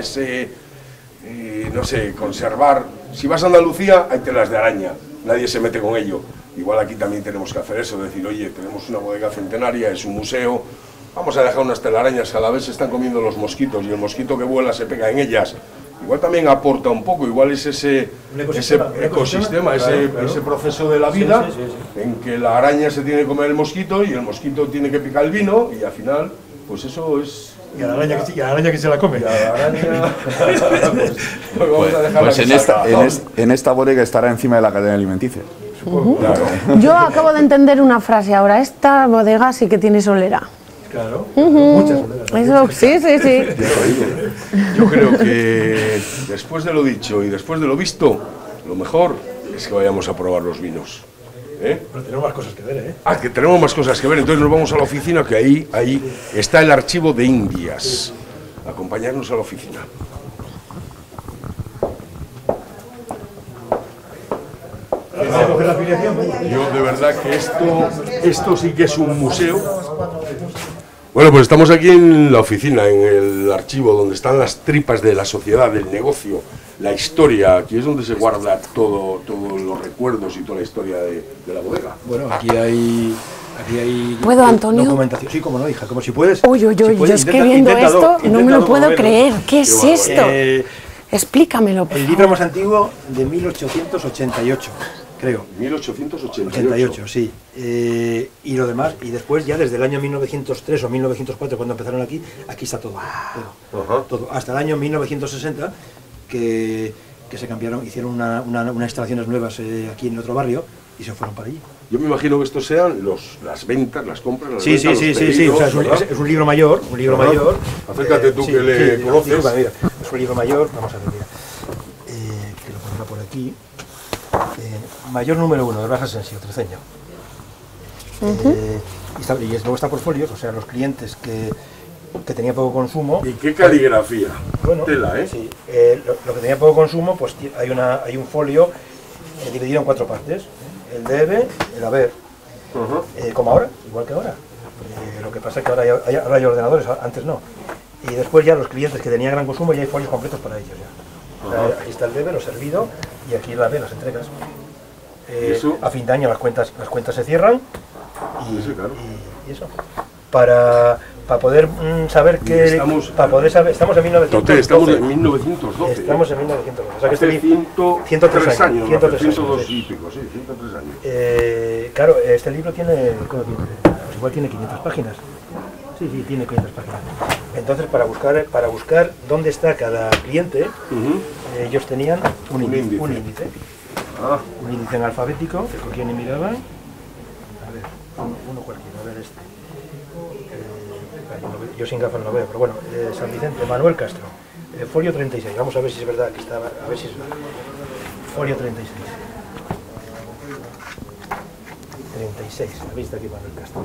[SPEAKER 2] no sé, conservar. Si vas a Andalucía, hay telas de araña, nadie se mete con ello. Igual aquí también tenemos que hacer eso, decir, oye, tenemos una bodega centenaria, es un museo, vamos a dejar unas telarañas, a la vez se están comiendo los mosquitos y el mosquito que vuela se pega en ellas. Igual también aporta un poco, igual es ese ecosistema, ese proceso de la vida
[SPEAKER 6] Sí.
[SPEAKER 2] en que la araña se tiene que comer el mosquito y el mosquito tiene que picar el vino y al final, pues eso es...
[SPEAKER 6] Y a la araña que se la come.
[SPEAKER 2] Y a la araña... pues vamos a dejarla
[SPEAKER 4] Pues
[SPEAKER 2] que
[SPEAKER 4] en
[SPEAKER 2] salga.
[SPEAKER 4] en esta bodega estará encima de la cadena alimenticia.
[SPEAKER 2] Claro.
[SPEAKER 3] Yo acabo de entender una frase ahora. Esta bodega sí que tiene solera.
[SPEAKER 6] Claro, muchas soleras.
[SPEAKER 3] Eso, sí.
[SPEAKER 2] Yo creo que después de lo dicho y después de lo visto, lo mejor es que vayamos a probar los vinos. ¿Eh?
[SPEAKER 6] Pero tenemos más cosas que ver, ¿eh?
[SPEAKER 2] Ah, que tenemos más cosas que ver, entonces nos vamos a la oficina, que ahí está el archivo de Indias. Acompañarnos a la oficina.
[SPEAKER 6] ¿Vas a coger la afiliación?
[SPEAKER 2] Yo de verdad que esto sí que es un museo. Bueno, pues estamos aquí en la oficina, en el archivo, donde están las tripas de la sociedad, del negocio, la historia. Aquí es donde se guarda todos los recuerdos y toda la historia de la bodega.
[SPEAKER 6] Bueno, aquí hay
[SPEAKER 3] ¿Puedo, Antonio?
[SPEAKER 6] documentación. Sí, como no, hija, como si puedes.
[SPEAKER 3] Uy,
[SPEAKER 6] si puedes,
[SPEAKER 3] yo es que viendo
[SPEAKER 6] inténtalo,
[SPEAKER 3] esto no me lo puedo
[SPEAKER 6] moverlo.
[SPEAKER 3] creer. ¿Qué es
[SPEAKER 2] Qué
[SPEAKER 3] esto? Explícamelo, por
[SPEAKER 6] El
[SPEAKER 3] favor.
[SPEAKER 6] libro más antiguo de 1888, creo.
[SPEAKER 2] 1888.
[SPEAKER 6] Sí. Y lo demás, y después ya desde el año 1903 o 1904, cuando empezaron aquí está todo.
[SPEAKER 2] Ajá.
[SPEAKER 6] Todo. Hasta el año 1960, que se cambiaron, hicieron unas instalaciones nuevas aquí en otro barrio y se fueron para allí.
[SPEAKER 2] Yo me imagino que estos sean las ventas, las compras, las
[SPEAKER 6] Sí,
[SPEAKER 2] ventas, los
[SPEAKER 6] O
[SPEAKER 2] pedidos,
[SPEAKER 6] sea,
[SPEAKER 2] ¿verdad?
[SPEAKER 6] es un libro mayor,
[SPEAKER 2] Ajá.
[SPEAKER 6] mayor.
[SPEAKER 2] Acércate tú, que le conoces.
[SPEAKER 6] Disculpa, mira, es un libro mayor, vamos a ver, mira. Que lo pondrá por aquí. Mayor número 1, de Blas Asensio, Treceño. Y luego está por folios, o sea, los clientes que tenían poco consumo.
[SPEAKER 2] ¿Y qué caligrafía?
[SPEAKER 6] Bueno,
[SPEAKER 2] Tela, ¿eh?
[SPEAKER 6] Sí, lo que tenía poco consumo, pues hay un folio dividido en 4 partes. El debe, el haber, como ahora, igual que ahora. Lo que pasa es que ahora hay ordenadores, antes no. Y después ya los clientes que tenían gran consumo ya hay folios completos para ellos ya. O sea, aquí está el debe, lo servido, y aquí el haber, las entregas.
[SPEAKER 2] eso?
[SPEAKER 6] A fin de año las cuentas se cierran y,
[SPEAKER 2] Sí, claro.
[SPEAKER 6] y eso. Para para poder saber que...
[SPEAKER 2] Estamos-
[SPEAKER 6] para poder saber, estamos en 1912.
[SPEAKER 2] Tote, estamos en 1912.
[SPEAKER 6] Estamos en 1912. O sea que
[SPEAKER 2] Hace
[SPEAKER 6] este libro...
[SPEAKER 2] 103 años,
[SPEAKER 6] 103 años,
[SPEAKER 2] 102
[SPEAKER 6] sí.
[SPEAKER 2] y pico, sí, 103 años.
[SPEAKER 6] Claro, este libro tiene, ¿cómo tiene? Pues igual tiene 500 páginas. Sí, tiene 500 páginas. Entonces, para buscar dónde está cada cliente, ellos tenían un índice. Un índice. Un índice en alfabético, que cogían y miraban. A ver, uno cualquiera, a ver este. Yo sin gafas no veo, pero bueno, San Vicente, Manuel Castro, folio 36, vamos a ver si es verdad que estaba, a ver si es verdad. Folio 36. 36, habéis visto aquí Manuel Castro.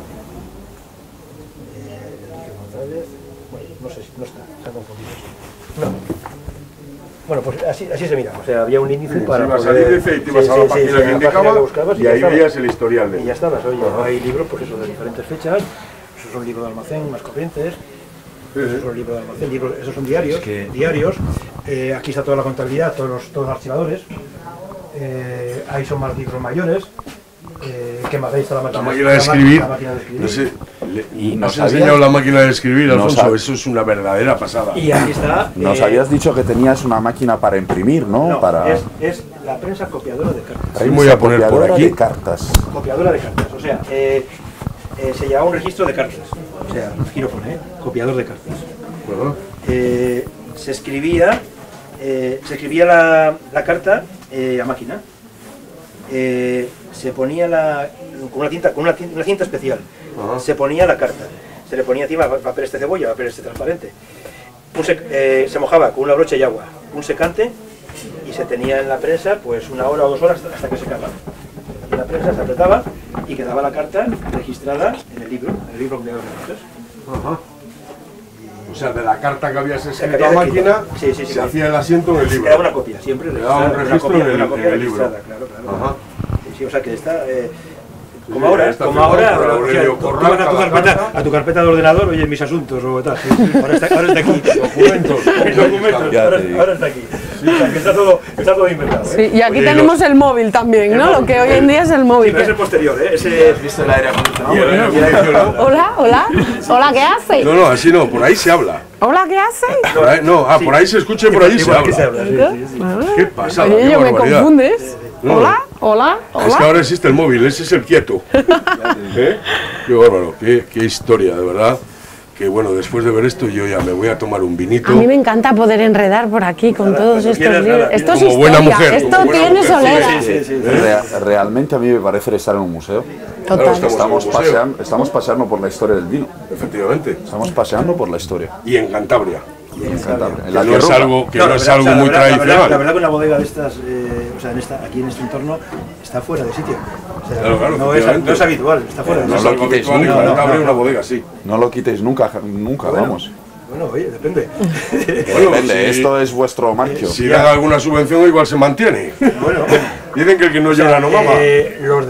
[SPEAKER 6] Enrique González, bueno, no sé, no está, se ha confundido. No. Bueno, pues así se mira, o sea, había un índice para
[SPEAKER 2] ibas
[SPEAKER 6] poder...
[SPEAKER 2] al índice y te ibas a la página que indicaba
[SPEAKER 6] buscabas
[SPEAKER 2] y
[SPEAKER 6] ya
[SPEAKER 2] ahí
[SPEAKER 6] estaba.
[SPEAKER 2] veías el historial de
[SPEAKER 6] Y ya estabas, oye, hay libros, pues eso, de diferentes fechas, eso es un libro de almacén, más corrientes, eso es un libro de almacén, esos son diarios, aquí está toda la contabilidad, todos los archivadores, ahí son más libros mayores, ¿qué más? Ahí está la máquina
[SPEAKER 2] de escribir.
[SPEAKER 6] la máquina de escribir.
[SPEAKER 2] No sé,
[SPEAKER 4] Y
[SPEAKER 2] nos
[SPEAKER 4] nos
[SPEAKER 2] ha
[SPEAKER 4] habías-
[SPEAKER 2] enseñado la máquina de escribir,
[SPEAKER 4] Nos
[SPEAKER 2] Alfonso,
[SPEAKER 4] ha-
[SPEAKER 2] eso es una verdadera pasada.
[SPEAKER 6] Y aquí está...
[SPEAKER 4] Nos habías dicho que tenías una máquina para imprimir, ¿no?
[SPEAKER 6] No,
[SPEAKER 4] para
[SPEAKER 6] es la prensa copiadora de cartas.
[SPEAKER 2] Ahí me voy a poner por
[SPEAKER 4] copiadora
[SPEAKER 2] aquí.
[SPEAKER 4] de cartas.
[SPEAKER 6] Copiadora de cartas, o sea, se llevaba un registro de cartas, o sea, aquí lo pone, copiador de cartas. Se escribía la carta a máquina, se ponía con una cinta especial, se ponía la carta, se le ponía encima papel este cebolla, papel este transparente, se mojaba con una brocha y agua, un secante, y se tenía en la prensa pues 1 hora o 2 horas hasta que secaba. Y la prensa se apretaba y quedaba la carta registrada en el libro con los registros.
[SPEAKER 2] O sea, de la carta que habías
[SPEAKER 6] que
[SPEAKER 2] escrito a
[SPEAKER 6] habías
[SPEAKER 2] máquina,
[SPEAKER 6] escrito. Sí,
[SPEAKER 2] se hacía el asiento en el libro.
[SPEAKER 6] Era una copia, siempre
[SPEAKER 2] Le daba un
[SPEAKER 6] registrada,
[SPEAKER 2] registro en
[SPEAKER 6] una copia
[SPEAKER 2] el libro.
[SPEAKER 6] registrada, claro.
[SPEAKER 2] Ajá.
[SPEAKER 6] Sí, o sea que está... como
[SPEAKER 2] Sí,
[SPEAKER 6] ahora,
[SPEAKER 2] está
[SPEAKER 6] como
[SPEAKER 2] firmado
[SPEAKER 6] ahora,
[SPEAKER 2] por
[SPEAKER 6] o sea,
[SPEAKER 2] Aurelio
[SPEAKER 6] tú
[SPEAKER 2] Corral,
[SPEAKER 6] vas
[SPEAKER 2] cada
[SPEAKER 6] a tu carpeta de ordenador, oye, mis asuntos o tal. Ahora está aquí.
[SPEAKER 2] Documentos.
[SPEAKER 6] Documentos.
[SPEAKER 4] Ya te digo.
[SPEAKER 6] Ahora está aquí. O sea, que está todo inventado.
[SPEAKER 3] Sí, y aquí
[SPEAKER 2] Oye,
[SPEAKER 3] tenemos el móvil también, ¿no? Lo que hoy en día es el
[SPEAKER 6] Sí,
[SPEAKER 3] móvil.
[SPEAKER 6] pero es el posterior, ¿eh? Ese...
[SPEAKER 4] ¿Viste el aire acondicionado?
[SPEAKER 2] Y el aire acondicionado.
[SPEAKER 3] Hola, ¿qué hace?
[SPEAKER 2] No, así no, por ahí se habla.
[SPEAKER 3] Hola, ¿qué hace?
[SPEAKER 2] Por ahí, no, por ahí se escucha y por ahí se
[SPEAKER 6] Aquí se
[SPEAKER 2] habla.
[SPEAKER 6] habla, sí.
[SPEAKER 2] Qué pasada,
[SPEAKER 3] Oye,
[SPEAKER 2] qué
[SPEAKER 3] yo me
[SPEAKER 2] barbaridad.
[SPEAKER 3] confundes.
[SPEAKER 2] No.
[SPEAKER 3] Hola.
[SPEAKER 2] Es que ahora existe el móvil, ese es el quieto. ¿Eh? Qué bárbaro, qué historia, de verdad. Que bueno, después de ver esto yo ya me voy a tomar un vinito.
[SPEAKER 3] A mí me encanta poder enredar por aquí con todos
[SPEAKER 6] cuando
[SPEAKER 3] estos
[SPEAKER 6] quieras,
[SPEAKER 3] libros.
[SPEAKER 6] nada,
[SPEAKER 3] Esto es
[SPEAKER 2] como buena
[SPEAKER 3] historia,
[SPEAKER 2] mujer,
[SPEAKER 3] esto
[SPEAKER 2] como buena
[SPEAKER 3] tiene
[SPEAKER 2] mujer,
[SPEAKER 3] solera.
[SPEAKER 6] Sí.
[SPEAKER 4] Realmente a mí me parece estar en un museo.
[SPEAKER 3] Total.
[SPEAKER 4] Estamos paseando por la historia del vino.
[SPEAKER 2] Efectivamente.
[SPEAKER 4] Estamos paseando por la historia.
[SPEAKER 2] Y en Cantabria.
[SPEAKER 4] Encantable. En
[SPEAKER 2] Que
[SPEAKER 4] la
[SPEAKER 2] no es
[SPEAKER 4] tierruca.
[SPEAKER 2] algo, que
[SPEAKER 6] No,
[SPEAKER 2] no
[SPEAKER 6] la
[SPEAKER 2] es
[SPEAKER 6] verdad,
[SPEAKER 2] algo
[SPEAKER 6] o sea,
[SPEAKER 2] muy
[SPEAKER 6] la
[SPEAKER 2] tradicional.
[SPEAKER 6] verdad que una bodega de estas, o sea, aquí en este entorno, está fuera de sitio. O sea,
[SPEAKER 2] Claro,
[SPEAKER 6] no es
[SPEAKER 2] efectivamente.
[SPEAKER 6] habitual, está fuera de
[SPEAKER 2] No es
[SPEAKER 6] sitio.
[SPEAKER 2] algo habitual en
[SPEAKER 4] No,
[SPEAKER 2] Cantabria una bodega así.
[SPEAKER 4] No lo quitéis nunca, vamos.
[SPEAKER 6] Bueno, oye, depende.
[SPEAKER 2] Bueno,
[SPEAKER 4] Depende,
[SPEAKER 2] si-
[SPEAKER 4] esto es vuestro marcho.
[SPEAKER 2] Si dan alguna subvención igual se mantiene.
[SPEAKER 6] Bueno,
[SPEAKER 2] Dicen que el que no llora no mama.
[SPEAKER 6] los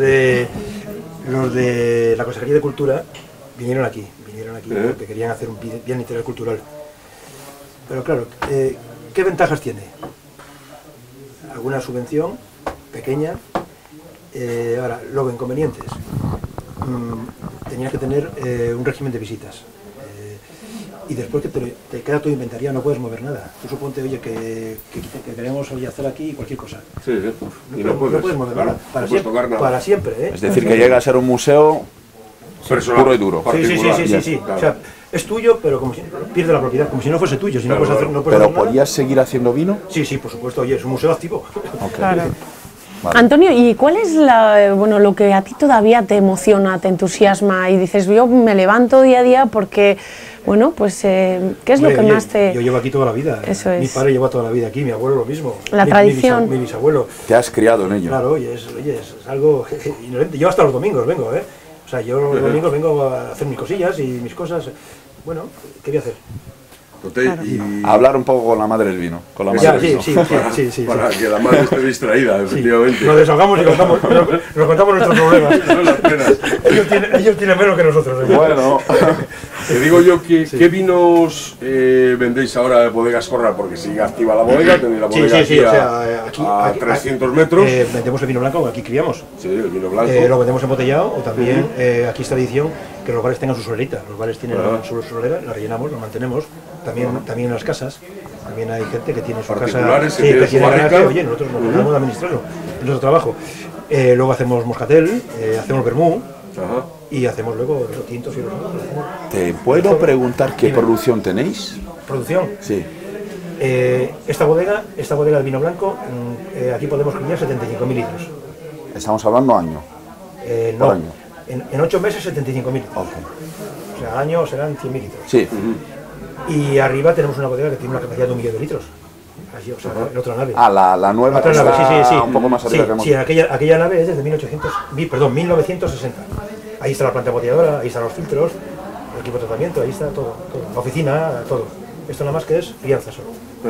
[SPEAKER 6] de la Consejería de Cultura vinieron aquí porque querían hacer un bien interior cultural. Pero claro, ¿qué ventajas tiene? Alguna subvención pequeña. Ahora, luego inconvenientes. Tenías que tener un régimen de visitas. Y después que te queda todo inventariado, no puedes mover nada. Tú suponte, oye, que queremos hoy hacer aquí cualquier cosa.
[SPEAKER 2] Sí, sí. Y
[SPEAKER 6] No puedes mover
[SPEAKER 2] claro,
[SPEAKER 6] nada. Para
[SPEAKER 2] no puedes
[SPEAKER 6] siempre,
[SPEAKER 2] tocar nada.
[SPEAKER 6] para siempre, ¿eh?
[SPEAKER 4] Es decir, que llega a ser un museo
[SPEAKER 2] Personal,
[SPEAKER 4] puro y duro.
[SPEAKER 6] Sí,
[SPEAKER 2] particular.
[SPEAKER 6] sí.
[SPEAKER 2] Claro.
[SPEAKER 6] O sea, es tuyo, pero como si pierde la propiedad, como si no fuese tuyo. Si no
[SPEAKER 2] Claro,
[SPEAKER 6] puedes hacer,
[SPEAKER 2] claro.
[SPEAKER 6] no puedes
[SPEAKER 4] Pero
[SPEAKER 6] hacer nada.
[SPEAKER 4] ¿podías seguir haciendo vino?
[SPEAKER 6] Sí, por supuesto, oye, es un museo activo.
[SPEAKER 3] Claro.
[SPEAKER 4] Vale.
[SPEAKER 3] Antonio, ¿y cuál es lo que a ti todavía te emociona, te entusiasma y dices, yo me levanto día a día porque, bueno, pues, ¿qué es lo que
[SPEAKER 6] Oye,
[SPEAKER 3] más te...?
[SPEAKER 6] Yo llevo aquí toda la vida.
[SPEAKER 3] Eso
[SPEAKER 6] Mi
[SPEAKER 3] es.
[SPEAKER 6] padre lleva toda la vida aquí, mi abuelo lo mismo.
[SPEAKER 3] La tradición.
[SPEAKER 6] Mi bisabuelo.
[SPEAKER 4] Te has criado en ello.
[SPEAKER 6] Claro, oye, es algo inherente. Yo hasta los domingos vengo, ¿eh? O sea, yo los domingos vengo a hacer mis cosillas y mis cosas. Bueno, ¿qué voy a hacer?
[SPEAKER 2] Y
[SPEAKER 4] Hablar un poco con la madre del vino. Con la madre
[SPEAKER 6] Ya,
[SPEAKER 4] del vino.
[SPEAKER 6] sí.
[SPEAKER 2] para que la madre esté distraída, efectivamente.
[SPEAKER 6] Nos desahogamos y nos contamos nuestros problemas.
[SPEAKER 2] Son las penas.
[SPEAKER 6] Ellos tienen menos que nosotros. ¿eh?
[SPEAKER 4] Bueno,
[SPEAKER 2] Te digo yo que ¿qué vinos vendéis ahora de Bodegas Corral? Porque sigue activa la bodega, tenéis la bodega
[SPEAKER 6] Sí,
[SPEAKER 2] aquí
[SPEAKER 6] o sea,
[SPEAKER 2] a 300 metros.
[SPEAKER 6] Vendemos el vino blanco, que aquí criamos.
[SPEAKER 2] Sí, el vino blanco.
[SPEAKER 6] Lo vendemos embotellado, o también aquí está la edición que los bares tengan su solerita. Los bares tienen su solera, la rellenamos, la mantenemos. También en las casas. También hay gente que tiene su casa.
[SPEAKER 2] Particulares, que tiene
[SPEAKER 6] ganas que, oye, nosotros nos encargamos de administrarlo. Es nuestro trabajo. Luego hacemos moscatel, hacemos vermú.
[SPEAKER 2] Ajá.
[SPEAKER 6] Y hacemos luego los tintos y los otros.
[SPEAKER 4] ¿Te puedo preguntar qué producción tenéis?
[SPEAKER 6] ¿Producción?
[SPEAKER 4] Sí.
[SPEAKER 6] Esta bodega de vino blanco, aquí podemos criar 75.000 litros.
[SPEAKER 4] Estamos hablando año.
[SPEAKER 6] No,
[SPEAKER 4] año.
[SPEAKER 6] en 8 meses 75.000 litros.
[SPEAKER 4] Okay.
[SPEAKER 6] O sea, al año serán 100.000 litros.
[SPEAKER 4] Sí.
[SPEAKER 6] Y arriba tenemos una bodega que tiene una capacidad de 1 millón de litros. Allí, o sea, en otra nave.
[SPEAKER 4] Ah, la nueva
[SPEAKER 6] Otra
[SPEAKER 4] que
[SPEAKER 6] nave,
[SPEAKER 4] está
[SPEAKER 6] sí.
[SPEAKER 4] un poco más arriba que hemos...
[SPEAKER 6] Sí, aquella nave es desde 1960. Ahí está la planta embotelladora, ahí están los filtros, el equipo de tratamiento, ahí está todo. La oficina, todo. Esto nada más que es crianza solo.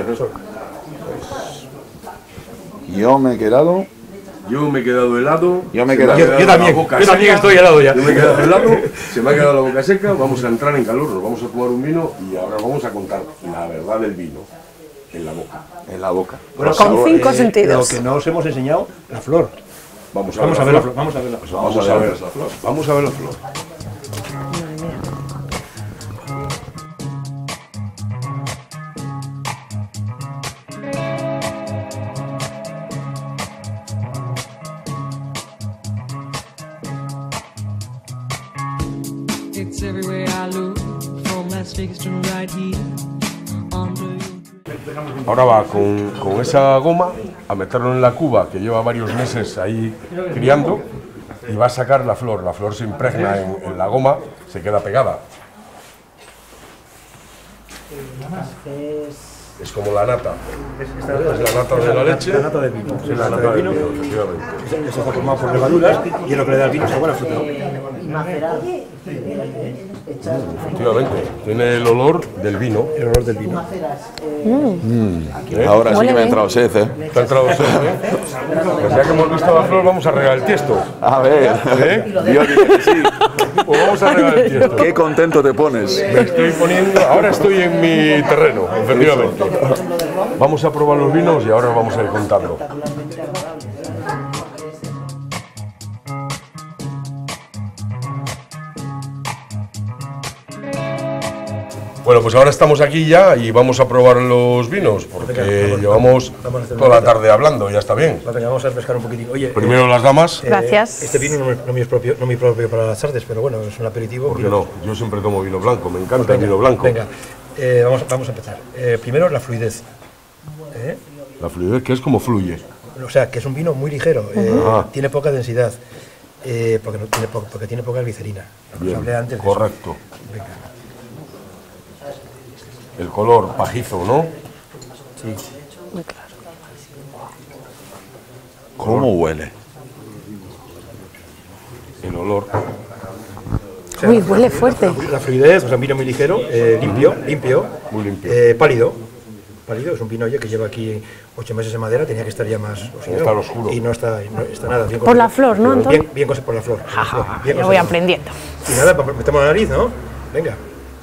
[SPEAKER 4] Yo me he quedado...
[SPEAKER 2] Yo me he quedado helado.
[SPEAKER 4] Yo me he quedado...
[SPEAKER 6] Yo también estoy helado ya.
[SPEAKER 2] Yo me he quedado helado, se me ha quedado la boca seca, vamos a entrar en calor, nos vamos a tomar un vino y ahora vamos a contar la verdad del vino en la boca.
[SPEAKER 4] En la boca.
[SPEAKER 6] Bueno,
[SPEAKER 3] Con 5 sentidos.
[SPEAKER 6] Lo que no os hemos enseñado, la flor.
[SPEAKER 2] Vamos a
[SPEAKER 6] Vamos a
[SPEAKER 2] ver
[SPEAKER 6] ver
[SPEAKER 2] la
[SPEAKER 6] la
[SPEAKER 2] flor.
[SPEAKER 6] flor. Vamos a ver la flor.
[SPEAKER 2] Vamos a ver la flor. Vamos a ver la flor.
[SPEAKER 7] It's everywhere I look, from Las Vegas to right here, under your...
[SPEAKER 2] Ahora va con esa goma a meterlo en la cuba que lleva varios meses ahí criando y va a sacar la flor. La flor se impregna en la goma, se queda pegada. Es como la nata. Es la nata de la leche.
[SPEAKER 6] La nata del vino.
[SPEAKER 2] Es la nata del vino, efectivamente.
[SPEAKER 6] Esto está formado por levaduras y es lo que le da al vino esa buena fruta.
[SPEAKER 2] Efectivamente, tiene el olor del vino.
[SPEAKER 6] El olor del vino.
[SPEAKER 4] Ahora sí
[SPEAKER 3] Huele
[SPEAKER 4] que me ha
[SPEAKER 3] bien.
[SPEAKER 4] entrado sed, ¿eh?
[SPEAKER 2] ¿Te ha entrado sed, eh? Pues ya que hemos visto la flor, vamos a regar el tiesto.
[SPEAKER 4] A ver, yo dije que sí.
[SPEAKER 2] Pues vamos a regar el tiesto.
[SPEAKER 4] Qué contento te pones.
[SPEAKER 2] Me estoy poniendo, ahora estoy en mi terreno, efectivamente. Vamos a probar los vinos y ahora vamos a ir contando. Bueno, pues ahora estamos aquí ya y vamos a probar los vinos, porque llevamos toda la tarde hablando, ya está bien.
[SPEAKER 6] Venga, vamos a pescar un poquitín. Oye,
[SPEAKER 2] Primero las damas.
[SPEAKER 3] Gracias.
[SPEAKER 6] este vino no me es propio para las tardes, pero bueno, es un aperitivo.
[SPEAKER 2] ¿Por qué no? Yo siempre tomo vino blanco, me encanta el vino blanco.
[SPEAKER 6] Venga, vamos a empezar. Primero la fluidez.
[SPEAKER 2] La fluidez, que es como fluye.
[SPEAKER 6] O sea, que es un vino muy ligero,
[SPEAKER 2] Ah.
[SPEAKER 6] tiene poca densidad, porque tiene poca glicerina. Os
[SPEAKER 2] Bien,
[SPEAKER 6] hablé antes de
[SPEAKER 2] correcto.
[SPEAKER 6] eso. Venga,
[SPEAKER 2] El color pajizo, ¿no?
[SPEAKER 6] sí.
[SPEAKER 4] ¿Cómo huele?
[SPEAKER 2] El olor.
[SPEAKER 6] O sea,
[SPEAKER 3] Uy, huele fuerte.
[SPEAKER 6] La fluidez, o sea, un vino muy ligero, limpio,
[SPEAKER 2] Muy limpio.
[SPEAKER 6] pálido. Pálido, es un vino oye, que lleva aquí 8 meses en madera, tenía que estar ya más
[SPEAKER 2] Estar oscuro.
[SPEAKER 6] Y no está nada bien.
[SPEAKER 3] Por la flor, ¿no, Antonio?
[SPEAKER 6] Bien por la flor. Bien
[SPEAKER 3] Ya voy
[SPEAKER 6] conservado.
[SPEAKER 3] aprendiendo.
[SPEAKER 6] Y nada, metemos la nariz, ¿no? Venga.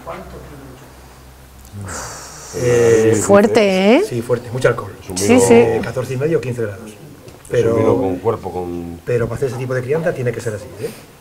[SPEAKER 3] Fuerte, ¿eh?
[SPEAKER 6] Sí, fuerte, mucho alcohol.
[SPEAKER 2] Es un
[SPEAKER 3] Sí,
[SPEAKER 2] vino,
[SPEAKER 3] sí.
[SPEAKER 6] 14 y medio, 15 grados.
[SPEAKER 2] es un vino con cuerpo, con...
[SPEAKER 6] Pero para hacer ese tipo de crianza tiene que ser así,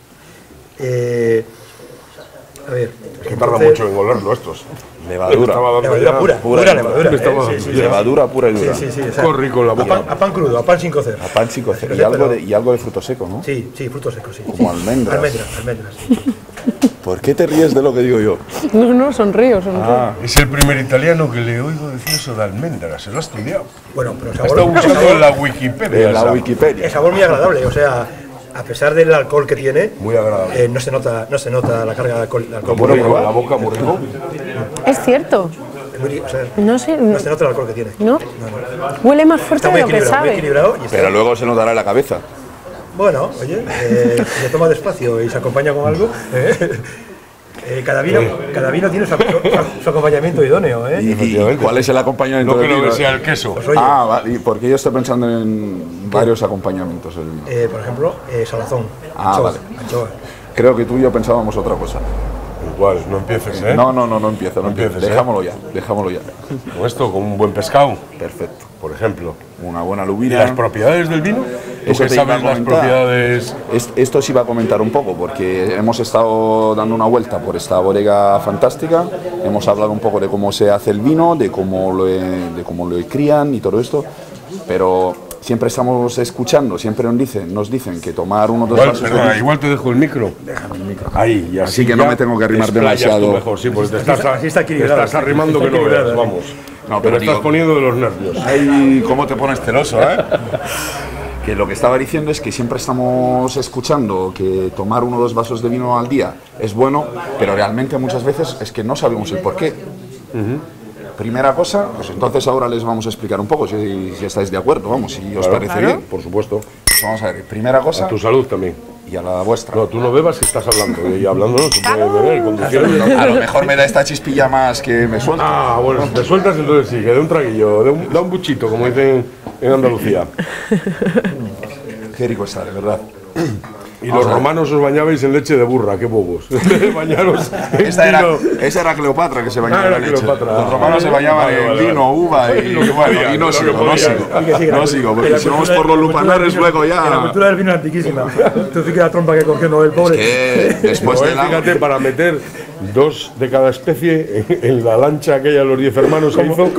[SPEAKER 6] a ver.
[SPEAKER 2] que tarda mucho en olerlo estos.
[SPEAKER 4] Levadura.
[SPEAKER 2] Estaba dando
[SPEAKER 6] Levadura
[SPEAKER 2] ya-
[SPEAKER 6] pura,
[SPEAKER 4] pura
[SPEAKER 6] levadura.
[SPEAKER 2] Estaba-
[SPEAKER 6] Sí, sí, sí.
[SPEAKER 4] Levadura pura y dura.
[SPEAKER 6] Sí, sí, o sea,
[SPEAKER 2] Muy rico en la boca.
[SPEAKER 6] a pan crudo, a pan sin cocer.
[SPEAKER 4] A pan chico.
[SPEAKER 6] Sí,
[SPEAKER 4] Y algo de fruto seco, ¿no?
[SPEAKER 6] Sí, frutos secos, sí.
[SPEAKER 4] Como almendras.
[SPEAKER 6] Almendras, sí.
[SPEAKER 4] ¿Por qué te ríes de lo que digo yo?
[SPEAKER 3] No, sonrío.
[SPEAKER 2] Es el primer italiano que le oigo decir eso de almendras, se lo ha estudiado.
[SPEAKER 6] Bueno, pero
[SPEAKER 2] Ha estado buscando en la Wikipedia.
[SPEAKER 4] En la
[SPEAKER 2] esa.
[SPEAKER 4] Wikipedia.
[SPEAKER 6] el sabor muy agradable, o sea, a pesar del alcohol que tiene,
[SPEAKER 2] Muy agradable.
[SPEAKER 6] no se nota la carga de alcohol.
[SPEAKER 2] Muy rico, en la boca, muy rico.
[SPEAKER 3] Es cierto.
[SPEAKER 6] O sea,
[SPEAKER 3] No sé.
[SPEAKER 6] no se nota el alcohol que tiene.
[SPEAKER 3] ¿No? Huele más fuerte
[SPEAKER 6] Está
[SPEAKER 3] de
[SPEAKER 6] muy
[SPEAKER 3] lo que
[SPEAKER 6] equilibrado, muy
[SPEAKER 3] sabe.
[SPEAKER 6] equilibrado. Y está,
[SPEAKER 4] Pero luego se notará en la cabeza.
[SPEAKER 6] bueno, oye, se toma despacio y se acompaña con algo. Cada vino tiene su acompañamiento idóneo,
[SPEAKER 4] ¿Y cuál es el acompañamiento
[SPEAKER 2] No
[SPEAKER 4] del
[SPEAKER 2] creo
[SPEAKER 4] vino?
[SPEAKER 2] que sea el queso.
[SPEAKER 6] Pues oye,
[SPEAKER 4] Ah, vale. ¿Y por qué yo estoy pensando en varios acompañamientos del vino?
[SPEAKER 6] por ejemplo, salazón,
[SPEAKER 4] Ah,
[SPEAKER 6] anchoa,
[SPEAKER 4] vale.
[SPEAKER 6] anchoa.
[SPEAKER 4] Creo que tú y yo pensábamos otra cosa.
[SPEAKER 2] Igual, no empieces, ¿eh?
[SPEAKER 4] No empiezo.
[SPEAKER 2] empieces, ¿eh?
[SPEAKER 4] Dejámoslo ya.
[SPEAKER 2] Con esto, con un buen pescado.
[SPEAKER 4] Perfecto.
[SPEAKER 2] por ejemplo.
[SPEAKER 4] Una buena
[SPEAKER 2] ¿Y
[SPEAKER 4] lubina.
[SPEAKER 2] las propiedades del vino? ¿Tú
[SPEAKER 4] Eso
[SPEAKER 2] qué
[SPEAKER 4] te iba a
[SPEAKER 2] sabes las
[SPEAKER 4] comentar.
[SPEAKER 2] propiedades?
[SPEAKER 4] Esto sí iba a comentar un poco, porque hemos estado dando una vuelta por esta bodega fantástica, hemos hablado un poco de cómo se hace el vino, de cómo lo crían y todo esto, pero siempre estamos escuchando, siempre nos dicen que tomar uno o dos
[SPEAKER 2] Igual,
[SPEAKER 4] vasos de
[SPEAKER 2] perdona,
[SPEAKER 4] vino.
[SPEAKER 2] igual te dejo el micro. Déjame el micro. Ahí, y
[SPEAKER 4] Así que no
[SPEAKER 2] ya
[SPEAKER 4] me tengo que arrimar
[SPEAKER 2] te explayas
[SPEAKER 4] demasiado.
[SPEAKER 2] tú mejor, sí, porque te estás,
[SPEAKER 6] así está
[SPEAKER 2] te
[SPEAKER 6] equilibrado,
[SPEAKER 2] estás arrimando
[SPEAKER 6] está
[SPEAKER 2] que no veas,
[SPEAKER 6] equilibrado,
[SPEAKER 2] vamos.
[SPEAKER 4] No,
[SPEAKER 2] pero
[SPEAKER 4] pero
[SPEAKER 2] estás
[SPEAKER 4] digo-
[SPEAKER 2] poniendo de los nervios.
[SPEAKER 4] Ay, cómo te pones celoso, ¿eh? Que lo que estaba diciendo es que siempre estamos escuchando que tomar uno o dos vasos de vino al día es bueno, pero realmente muchas veces es que no sabemos el por qué. Primera cosa, pues entonces ahora les vamos a explicar un poco, si estáis de acuerdo, vamos, si os
[SPEAKER 2] Claro,
[SPEAKER 4] parece bien.
[SPEAKER 2] por supuesto.
[SPEAKER 4] Pues vamos a ver, primera cosa,
[SPEAKER 2] A tu salud también.
[SPEAKER 4] y a la vuestra.
[SPEAKER 2] No, tú no bebas si estás hablando. Y hablando no se puede beber, conduciendo.
[SPEAKER 4] A lo mejor me da esta chispilla más que me suelta.
[SPEAKER 2] Ah, bueno, si te sueltas entonces sí, que dé un traguillo, da un buchito, como dicen en Andalucía.
[SPEAKER 4] Qué rico está, de verdad.
[SPEAKER 2] Y los romanos os bañabais en leche de burra, qué bobos. Bañaros en
[SPEAKER 4] Esa era Cleopatra que se bañaba
[SPEAKER 2] Ah,
[SPEAKER 4] en
[SPEAKER 2] era
[SPEAKER 4] la leche.
[SPEAKER 2] Cleopatra.
[SPEAKER 4] Los romanos se bañaban
[SPEAKER 2] Vale,
[SPEAKER 4] en
[SPEAKER 2] vale,
[SPEAKER 4] vino,
[SPEAKER 2] vale.
[SPEAKER 4] uva y
[SPEAKER 2] Lo que
[SPEAKER 4] bueno,
[SPEAKER 2] podían,
[SPEAKER 4] y no
[SPEAKER 2] lo que
[SPEAKER 4] sigo, no
[SPEAKER 2] podían.
[SPEAKER 4] sigo. No sigo, porque si vamos por los lupanares luego
[SPEAKER 6] La
[SPEAKER 4] ya...
[SPEAKER 6] cultura del vino es antiquísima. Tú sí que la trompa que cogió no el pobre.
[SPEAKER 4] Que después
[SPEAKER 2] Joder,
[SPEAKER 4] de la...
[SPEAKER 2] fíjate, para meter 2 de cada especie en la lancha aquella de los 10 hermanos que hizo.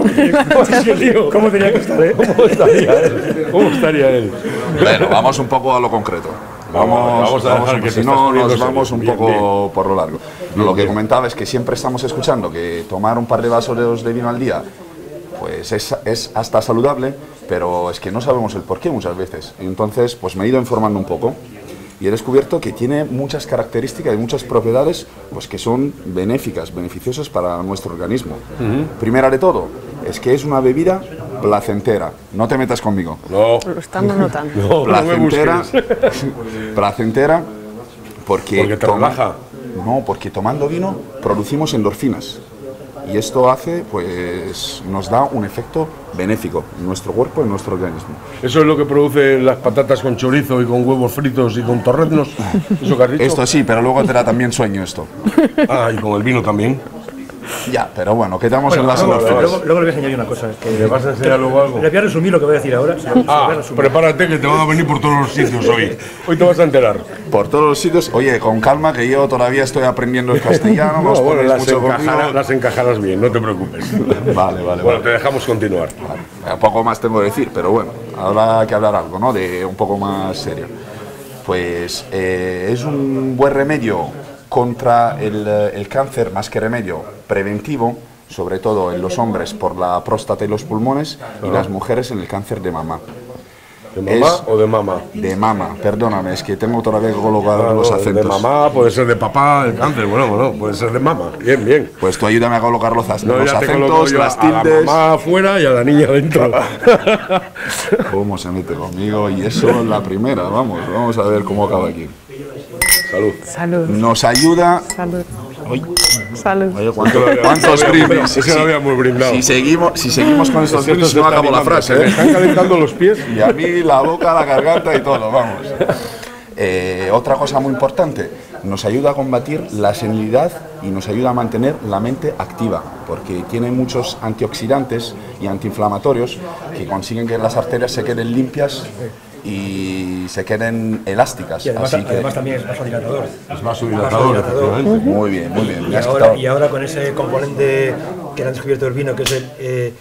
[SPEAKER 6] ¿Cómo tenía que estar, eh?
[SPEAKER 2] ¿Cómo estaría él? ¿Cómo estaría él?
[SPEAKER 4] Bueno, vamos un poco a lo concreto.
[SPEAKER 2] Vamos a dejar que te
[SPEAKER 4] si
[SPEAKER 2] estás
[SPEAKER 4] no
[SPEAKER 2] poniendo
[SPEAKER 4] nos
[SPEAKER 2] serio.
[SPEAKER 4] vamos un
[SPEAKER 2] Bien,
[SPEAKER 4] poco
[SPEAKER 2] bien.
[SPEAKER 4] por lo largo. Lo que comentaba es que siempre estamos escuchando que tomar un par de vasos de vino al día pues es hasta saludable, pero es que no sabemos el porqué muchas veces. Entonces, pues me he ido informando un poco y he descubierto que tiene muchas características y muchas propiedades pues que son beneficiosas para nuestro organismo. Primera de todo, es que es una bebida placentera. No te metas conmigo.
[SPEAKER 2] No,
[SPEAKER 3] Lo estamos notando.
[SPEAKER 2] no, no me
[SPEAKER 4] Placentera,
[SPEAKER 2] busques.
[SPEAKER 4] placentera porque
[SPEAKER 2] Porque te relaja.
[SPEAKER 4] No, porque tomando vino producimos endorfinas y esto hace, pues, nos da un efecto benéfico en nuestro cuerpo, en nuestro organismo.
[SPEAKER 2] Eso es lo que produce las patatas con chorizo y con huevos fritos y con torreznos. Eso que has dicho.
[SPEAKER 4] Esto sí, pero luego te da también sueño esto.
[SPEAKER 2] Ah, y con el vino también.
[SPEAKER 4] Ya, pero bueno, quedamos en las
[SPEAKER 6] Luego
[SPEAKER 4] endorfinas.
[SPEAKER 6] le voy a enseñar una cosa.
[SPEAKER 2] ¿Le vas a enseñar luego algo?
[SPEAKER 6] Le voy a resumir lo que voy a decir ahora. Se lo voy
[SPEAKER 2] Ah,
[SPEAKER 6] a resumir.
[SPEAKER 2] prepárate que te van a venir por todos los sitios hoy. Hoy te vas a enterar.
[SPEAKER 4] Por todos los sitios, oye, con calma, que yo todavía estoy aprendiendo el castellano,
[SPEAKER 2] No,
[SPEAKER 4] os
[SPEAKER 2] bueno,
[SPEAKER 4] ponéis mucho conmigo.
[SPEAKER 2] las encajarás bien, no te preocupes.
[SPEAKER 4] Vale.
[SPEAKER 2] Bueno, te dejamos continuar.
[SPEAKER 4] Un poco más tengo que decir, pero bueno, habrá que hablar algo, ¿no? De un poco más serio. Pues es un buen remedio contra el cáncer, más que remedio preventivo, sobre todo en los hombres por la próstata y los pulmones, y las mujeres en el cáncer de mama.
[SPEAKER 2] ¿De mamá
[SPEAKER 4] Es-
[SPEAKER 2] o de mamá?
[SPEAKER 4] De mama, perdóname, es que tengo todavía que colocar
[SPEAKER 2] Ah,
[SPEAKER 4] los
[SPEAKER 2] no,
[SPEAKER 4] acentos.
[SPEAKER 2] de mamá, puede ser de papá, el cáncer, bueno, puede ser de mamá. Bien, bien.
[SPEAKER 4] Pues tú ayúdame a colocar los
[SPEAKER 2] No, ya te coloco
[SPEAKER 4] acentos,
[SPEAKER 2] yo
[SPEAKER 4] las
[SPEAKER 2] a la
[SPEAKER 4] tildes.
[SPEAKER 2] mamá afuera y a la niña dentro.
[SPEAKER 4] ¿Cómo se mete conmigo? Y eso es la primera, vamos a ver cómo acaba aquí.
[SPEAKER 2] Salud.
[SPEAKER 3] Salud,
[SPEAKER 4] Nos ayuda.
[SPEAKER 3] salud. Salud.
[SPEAKER 4] Oye, ¿cuántos brindis?
[SPEAKER 2] Ese lo habíamos brindado.
[SPEAKER 4] Si seguimos con estos
[SPEAKER 2] Esto
[SPEAKER 4] brindis,
[SPEAKER 2] se
[SPEAKER 4] no
[SPEAKER 2] está
[SPEAKER 4] acabo la
[SPEAKER 2] animando,
[SPEAKER 4] frase.
[SPEAKER 2] se me
[SPEAKER 4] ¿eh?
[SPEAKER 2] están calentando los pies.
[SPEAKER 4] Y a mí la boca, la garganta y todo, vamos. Otra cosa muy importante, nos ayuda a combatir la senilidad y nos ayuda a mantener la mente activa, porque tiene muchos antioxidantes y antiinflamatorios que consiguen que las arterias se queden limpias y se queden elásticas.
[SPEAKER 6] Y además,
[SPEAKER 4] Así que,
[SPEAKER 6] además también es vasodilatador.
[SPEAKER 2] Es vasodilatador, efectivamente.
[SPEAKER 4] muy bien, muy bien. Me has
[SPEAKER 6] ahora,
[SPEAKER 4] quitado-
[SPEAKER 6] y ahora con ese componente que le han descubierto del vino, que es el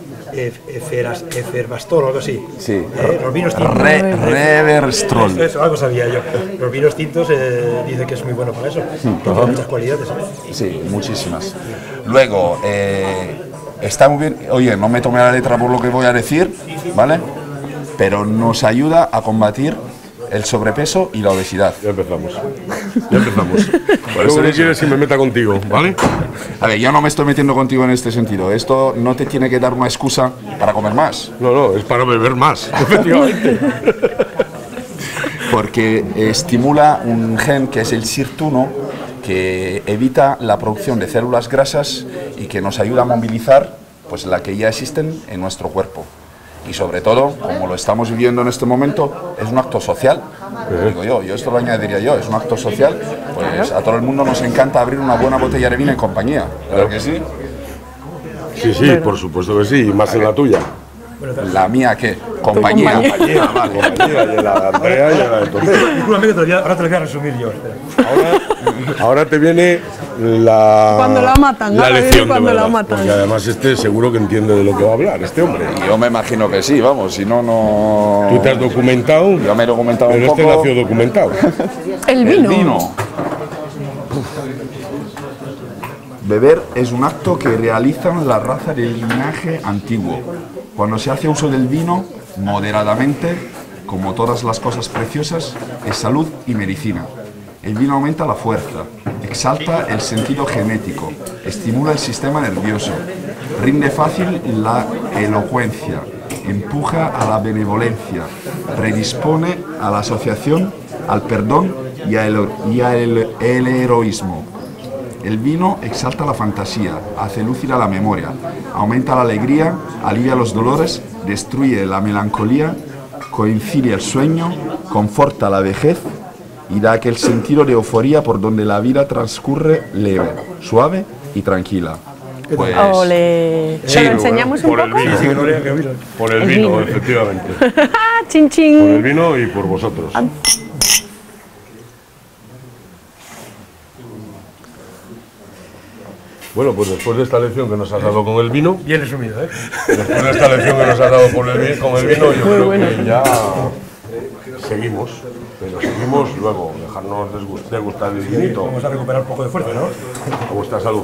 [SPEAKER 6] eferbastol o algo así.
[SPEAKER 4] Sí.
[SPEAKER 6] Los vinos tintos.
[SPEAKER 4] Reverstrol.
[SPEAKER 6] Eso, algo sabía yo. Los vinos tintos dice que es muy bueno para eso. Que tiene muchas cualidades.
[SPEAKER 4] Sí, muchísimas. Luego, está muy bien, oye, no me tome la letra por lo que voy a decir, ¿vale? Pero nos ayuda a combatir el sobrepeso y la obesidad.
[SPEAKER 2] Ya empezamos. Ya empezamos.
[SPEAKER 4] Por
[SPEAKER 2] Luego
[SPEAKER 4] eso
[SPEAKER 2] no
[SPEAKER 4] es-
[SPEAKER 2] quieres si me meta contigo, ¿vale?
[SPEAKER 4] A ver, yo no me estoy metiendo contigo en este sentido. Esto no te tiene que dar una excusa para comer más.
[SPEAKER 2] No, es para beber más, efectivamente.
[SPEAKER 4] Porque estimula un gen que es el SIRT1, que evita la producción de células grasas y que nos ayuda a movilizar pues, la que ya existen en nuestro cuerpo. Y sobre todo, como lo estamos viviendo en este momento, es un acto social. Digo yo esto lo añadiría yo, es un acto social. Pues a todo el mundo nos encanta abrir una buena botella de vino en compañía. ¿Verdad que sí?
[SPEAKER 2] Sí, por supuesto que sí, y más en la tuya.
[SPEAKER 4] La mía, ¿qué? Compañía.
[SPEAKER 2] Compañía, vale, compañía, y la de Andrea y la de Toté.
[SPEAKER 6] Discúlpame que ahora te lo voy a resumir yo. Espera.
[SPEAKER 2] Ahora te viene la,
[SPEAKER 3] Cuando la matan,
[SPEAKER 2] la
[SPEAKER 3] ahora viene
[SPEAKER 2] lección de
[SPEAKER 3] cuando la
[SPEAKER 2] verdad,
[SPEAKER 3] matan.
[SPEAKER 2] porque además este seguro que entiende de lo que va a hablar, este hombre.
[SPEAKER 4] Yo me imagino que sí, vamos, si no, no...
[SPEAKER 2] Tú te has documentado,
[SPEAKER 4] Yo me he documentado
[SPEAKER 2] pero
[SPEAKER 4] un
[SPEAKER 2] este
[SPEAKER 4] poco.
[SPEAKER 2] nació documentado.
[SPEAKER 3] El vino.
[SPEAKER 4] El vino. Beber es un acto que realizan la raza del linaje antiguo. Cuando se hace uso del vino, moderadamente, como todas las cosas preciosas, es salud y medicina. El vino aumenta la fuerza, exalta el sentido genético, estimula el sistema nervioso, rinde fácil la elocuencia, empuja a la benevolencia, predispone a la asociación, al perdón y al heroísmo. El vino exalta la fantasía, hace lúcida la memoria, aumenta la alegría, alivia los dolores, destruye la melancolía, coincide el sueño, conforta la vejez y da aquel sentido de euforía por donde la vida transcurre leve, suave y tranquila. Pues,
[SPEAKER 3] Ole.
[SPEAKER 4] Sí,
[SPEAKER 3] ¿Te lo enseñamos un
[SPEAKER 2] por el
[SPEAKER 3] poco?
[SPEAKER 2] vino, por el
[SPEAKER 3] El
[SPEAKER 2] vino,
[SPEAKER 3] vino.
[SPEAKER 2] efectivamente.
[SPEAKER 3] Chin,
[SPEAKER 2] Por el
[SPEAKER 3] chin.
[SPEAKER 2] vino y por vosotros. Bueno, pues después de esta lección que nos has dado con el vino,
[SPEAKER 6] Bien resumido, ¿eh?
[SPEAKER 2] después de esta lección que nos has dado con el vino, yo creo que ya seguimos, pero seguimos luego, dejarnos degustar el vinito.
[SPEAKER 6] Vamos a recuperar un poco de fuerza, ¿no?
[SPEAKER 2] A vuestra salud.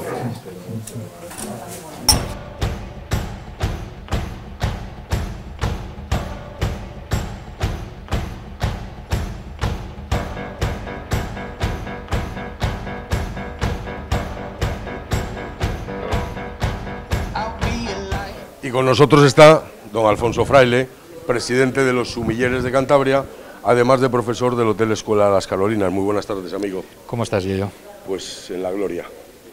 [SPEAKER 2] Y con nosotros está don Alfonso Fraile, presidente de los Sumilleres de Cantabria, además de profesor del Hotel Escuela Las Carolinas. Muy buenas tardes, amigo.
[SPEAKER 8] ¿Cómo estás, Yoyo?
[SPEAKER 2] Pues en la gloria.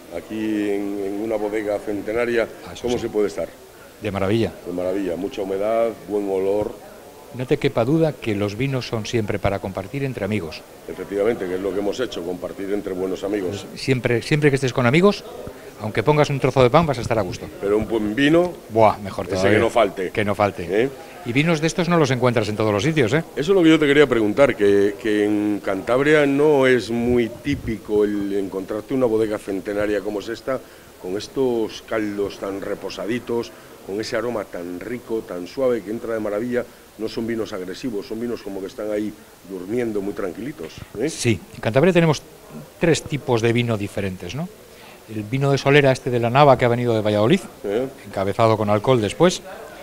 [SPEAKER 2] Aquí en una bodega centenaria,
[SPEAKER 8] eso
[SPEAKER 2] ¿cómo
[SPEAKER 8] sí.
[SPEAKER 2] se puede estar?
[SPEAKER 8] De maravilla.
[SPEAKER 2] De maravilla, mucha humedad, buen olor,
[SPEAKER 8] No te quepa duda que los vinos son siempre para compartir entre amigos.
[SPEAKER 2] efectivamente, que es lo que hemos hecho, compartir entre buenos amigos.
[SPEAKER 8] Siempre que estés con amigos, aunque pongas un trozo de pan, vas a estar a gusto.
[SPEAKER 2] Pero un buen vino,
[SPEAKER 8] Buah, mejor
[SPEAKER 2] ese
[SPEAKER 8] todavía.
[SPEAKER 2] que no falte.
[SPEAKER 8] Que no falte.
[SPEAKER 2] ¿Eh?
[SPEAKER 8] Y vinos de estos no los encuentras en todos los sitios, ¿eh?
[SPEAKER 2] Eso es lo que yo te quería preguntar, que en Cantabria no es muy típico el encontrarte una bodega centenaria como es esta, con estos caldos tan reposaditos, con ese aroma tan rico, tan suave, que entra de maravilla. No son vinos agresivos, son vinos como que están ahí durmiendo muy tranquilitos. ¿Eh?
[SPEAKER 8] Sí, en Cantabria tenemos 3 tipos de vino diferentes, ¿no? El vino de solera, este de la Nava, que ha venido de Valladolid,
[SPEAKER 2] ¿Eh?
[SPEAKER 8] encabezado con alcohol después.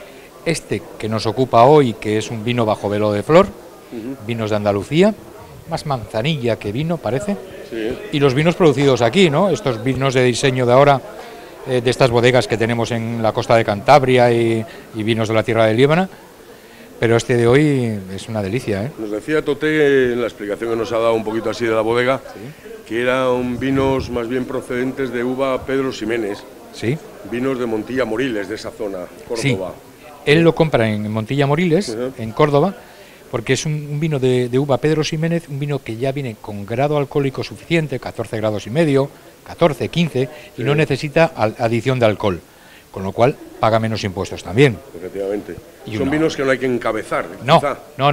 [SPEAKER 8] Este que nos ocupa hoy, que es un vino bajo velo de flor, vinos de Andalucía, más manzanilla que vino, parece.
[SPEAKER 2] Sí.
[SPEAKER 8] Y los vinos producidos aquí, ¿no? Estos vinos de diseño de ahora, de estas bodegas que tenemos en la costa de Cantabria y vinos de la tierra de Líbana. Pero este de hoy es una delicia, ¿eh?
[SPEAKER 2] Nos decía Toté en la explicación que nos ha dado un poquito así de la bodega, que eran vinos más bien procedentes de uva Pedro Ximénez,
[SPEAKER 8] Sí,
[SPEAKER 2] vinos de Montilla Moriles, de esa zona,
[SPEAKER 8] sí.
[SPEAKER 2] Córdoba.
[SPEAKER 8] Él lo compra en Montilla Moriles,
[SPEAKER 2] Ujú.
[SPEAKER 8] en Córdoba, porque es un vino de uva Pedro Ximénez, un vino que ya viene con grado alcohólico suficiente, 14 grados y medio, 14, 15, y no necesita adición de alcohol, con lo cual paga menos impuestos también.
[SPEAKER 2] Efectivamente.
[SPEAKER 8] Y
[SPEAKER 2] Son
[SPEAKER 8] una-
[SPEAKER 2] vinos que no hay que encabezar,
[SPEAKER 8] No,
[SPEAKER 2] quizá.
[SPEAKER 8] no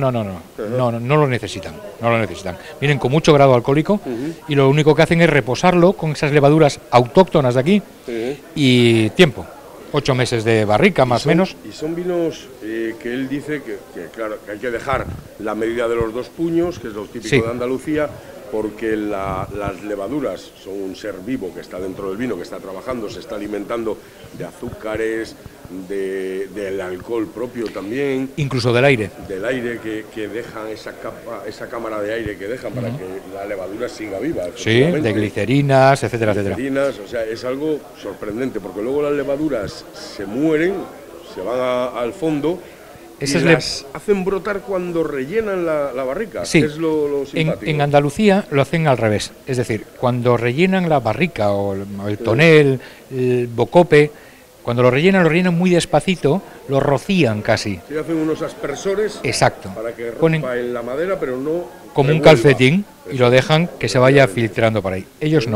[SPEAKER 8] lo necesitan, no lo necesitan. Vienen con mucho grado alcohólico y lo único que hacen es reposarlo con esas levaduras autóctonas de aquí
[SPEAKER 2] Sí.
[SPEAKER 8] y tiempo, 8 meses de barrica más o menos.
[SPEAKER 2] Y son vinos que él dice claro, que hay que dejar la medida de los 2 puños, que es lo típico
[SPEAKER 8] Sí.
[SPEAKER 2] de Andalucía, porque las levaduras son un ser vivo que está dentro del vino, que está trabajando, se está alimentando de azúcares, del alcohol propio también,
[SPEAKER 8] Incluso del aire.
[SPEAKER 2] del aire que dejan, esa cámara de aire que dejan para que la levadura siga viva.
[SPEAKER 8] Sí,
[SPEAKER 2] efectivamente.
[SPEAKER 8] de glicerinas, etcétera, etcétera.
[SPEAKER 2] Glicerinas, o sea, es algo sorprendente, porque luego las levaduras se mueren, se van al fondo
[SPEAKER 8] Esa
[SPEAKER 2] y
[SPEAKER 8] es
[SPEAKER 2] las hacen brotar cuando rellenan la barrica.
[SPEAKER 8] Sí.
[SPEAKER 2] Es lo simpático.
[SPEAKER 8] En Andalucía lo hacen al revés, es decir, cuando rellenan la barrica o el tonel, el bocope, cuando lo rellenan muy despacito, lo rocían casi.
[SPEAKER 2] Sí, hacen unos aspersores
[SPEAKER 8] Exacto.
[SPEAKER 2] para que rompa
[SPEAKER 8] Ponen
[SPEAKER 2] en la madera, pero no
[SPEAKER 8] como un
[SPEAKER 2] revuelva.
[SPEAKER 8] calcetín y lo dejan que se vaya filtrando por ahí. Ellos no,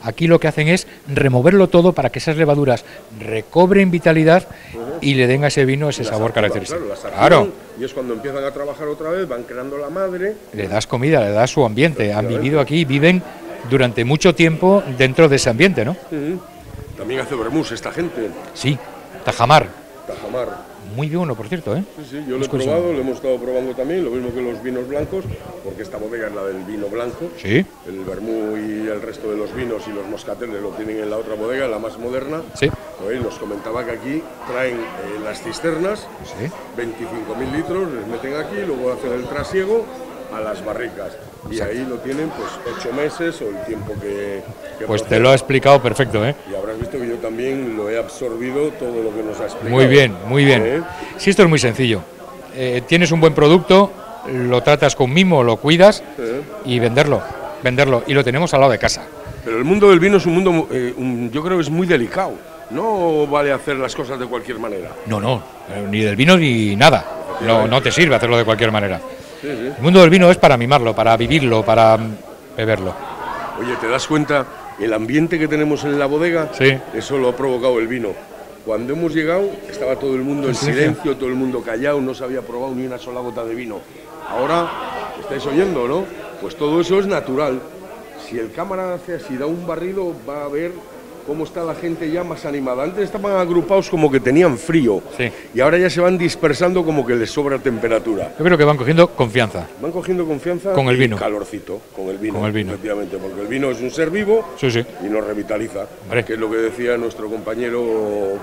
[SPEAKER 8] Aquí lo que hacen es removerlo todo para que esas levaduras recobren vitalidad y le den a ese vino ese sabor característico.
[SPEAKER 2] Claro, la sacan,
[SPEAKER 8] Claro,
[SPEAKER 2] y es cuando empiezan a trabajar otra vez, van creando la madre.
[SPEAKER 8] le das comida, le das su ambiente. Han vivido aquí, viven durante mucho tiempo dentro de ese ambiente, ¿no?
[SPEAKER 2] También hace vermús esta gente,
[SPEAKER 8] Sí, tajamar.
[SPEAKER 2] tajamar.
[SPEAKER 8] Muy bueno, por cierto, ¿eh?
[SPEAKER 2] Sí, yo lo he
[SPEAKER 8] Es curioso.
[SPEAKER 2] probado, lo hemos estado probando también, lo mismo que los vinos blancos, porque esta bodega es la del vino blanco.
[SPEAKER 8] Sí,
[SPEAKER 2] El vermú y el resto de los vinos y los moscateles lo tienen en la otra bodega, la más moderna.
[SPEAKER 8] sí,
[SPEAKER 2] Pues nos comentaba que aquí traen las cisternas,
[SPEAKER 8] sí.
[SPEAKER 2] 25.000 litros, les meten aquí, luego hacen el trasiego a las barricas. Y ahí lo tienen pues 8 meses o el tiempo que
[SPEAKER 8] Pues te
[SPEAKER 2] proceda.
[SPEAKER 8] lo ha explicado perfecto, ¿eh?
[SPEAKER 2] Y habrás visto que yo también lo he absorbido todo lo que nos ha explicado.
[SPEAKER 8] Muy bien, muy bien.
[SPEAKER 2] ¿Eh?
[SPEAKER 8] Si esto es muy sencillo. Tienes un buen producto, lo tratas con mimo, lo cuidas y venderlo. Y lo tenemos al lado de casa.
[SPEAKER 2] Pero el mundo del vino es un mundo, yo creo que es muy delicado. No vale hacer las cosas de cualquier manera.
[SPEAKER 8] No, ni del vino ni nada. No te sirve hacerlo de cualquier manera.
[SPEAKER 2] Sí, sí.
[SPEAKER 8] El mundo del vino es para mimarlo, para vivirlo, para beberlo.
[SPEAKER 2] Oye, ¿te das cuenta el ambiente que tenemos en la bodega?
[SPEAKER 8] Sí.
[SPEAKER 2] Eso lo ha provocado el vino. Cuando hemos llegado estaba todo el mundo en silencio, todo el mundo callado, no se había probado ni una sola gota de vino. Ahora, estáis oyendo, ¿no? Pues todo eso es natural. Si el cámara hace así, da un barrido, va a ver cómo está la gente ya más animada. Antes estaban agrupados como que tenían frío.
[SPEAKER 8] Sí.
[SPEAKER 2] Y ahora ya se van dispersando como que les sobra temperatura.
[SPEAKER 8] Yo creo que van cogiendo confianza.
[SPEAKER 2] Van cogiendo confianza
[SPEAKER 8] Con el
[SPEAKER 2] y
[SPEAKER 8] vino.
[SPEAKER 2] calorcito, con el vino.
[SPEAKER 8] Con el vino.
[SPEAKER 2] Efectivamente, porque el vino es un ser vivo
[SPEAKER 8] Sí, sí.
[SPEAKER 2] y nos revitaliza.
[SPEAKER 8] Hombre.
[SPEAKER 2] Que es lo que decía nuestro compañero.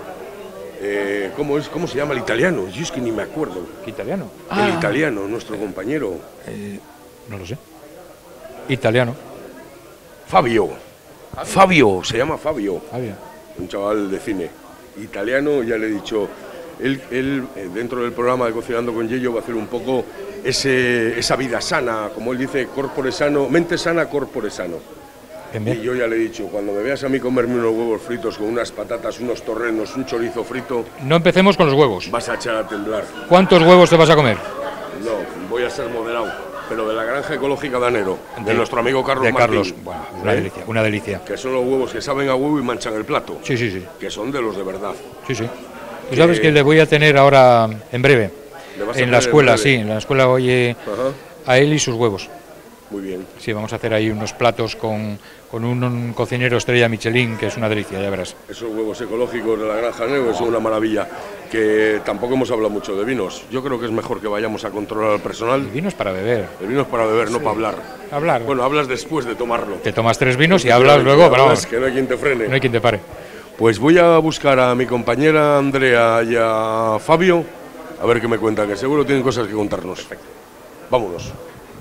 [SPEAKER 2] ¿Cómo se llama el italiano? Yo es que ni me acuerdo.
[SPEAKER 8] ¿Italiano?
[SPEAKER 2] El italiano, nuestro compañero.
[SPEAKER 8] No lo sé. Italiano.
[SPEAKER 2] Fabio. Fabio, se llama Fabio.
[SPEAKER 8] Ah, bien.
[SPEAKER 2] Un chaval de cine. Italiano, ya le he dicho. Él dentro del programa de Cocinando con Yello va a hacer un poco esa vida sana, como él dice, corpore sano, mente sana, corpore sano.
[SPEAKER 8] Bien,
[SPEAKER 2] Y
[SPEAKER 8] bien.
[SPEAKER 2] yo ya le he dicho, cuando me veas a mí comerme unos huevos fritos con unas patatas, unos torrenos, un chorizo frito,
[SPEAKER 8] No empecemos con los huevos.
[SPEAKER 2] vas a echar a temblar.
[SPEAKER 8] ¿Cuántos huevos te vas a comer?
[SPEAKER 2] No, voy a ser moderado, pero de la granja ecológica de Anero, de nuestro amigo Carlos
[SPEAKER 8] De
[SPEAKER 2] Martín.
[SPEAKER 8] Carlos. Bueno, una
[SPEAKER 2] ¿Eh?
[SPEAKER 8] delicia, una delicia.
[SPEAKER 2] Que son los huevos que saben a huevo y manchan el plato,
[SPEAKER 8] Sí, sí, sí.
[SPEAKER 2] que son de los de verdad.
[SPEAKER 8] Sí, sí. Tú sabes que le voy a tener ahora en breve.
[SPEAKER 2] Le vas a
[SPEAKER 8] En la
[SPEAKER 2] tener
[SPEAKER 8] escuela,
[SPEAKER 2] en breve.
[SPEAKER 8] sí. En la escuela oye
[SPEAKER 2] Ajá,
[SPEAKER 8] a él y sus huevos.
[SPEAKER 2] muy bien.
[SPEAKER 8] Sí, vamos a hacer ahí unos platos con un cocinero estrella Michelin, que es una delicia, ya verás.
[SPEAKER 2] Esos huevos ecológicos de la granja Anero son una maravilla. Que tampoco hemos hablado mucho de vinos. Yo creo que es mejor que vayamos a controlar al personal.
[SPEAKER 8] El vino es para beber.
[SPEAKER 2] El vino es para beber, no para hablar.
[SPEAKER 8] Hablar.
[SPEAKER 2] Bueno, hablas después de tomarlo.
[SPEAKER 8] Te tomas 3 vinos y hablas luego, pero
[SPEAKER 2] Hablas
[SPEAKER 8] vamos,
[SPEAKER 2] que no hay quien te frene.
[SPEAKER 8] no hay quien te pare.
[SPEAKER 2] Pues voy a buscar a mi compañera Andrea y a Fabio a ver qué me cuentan, que seguro tienen cosas que contarnos. Vámonos.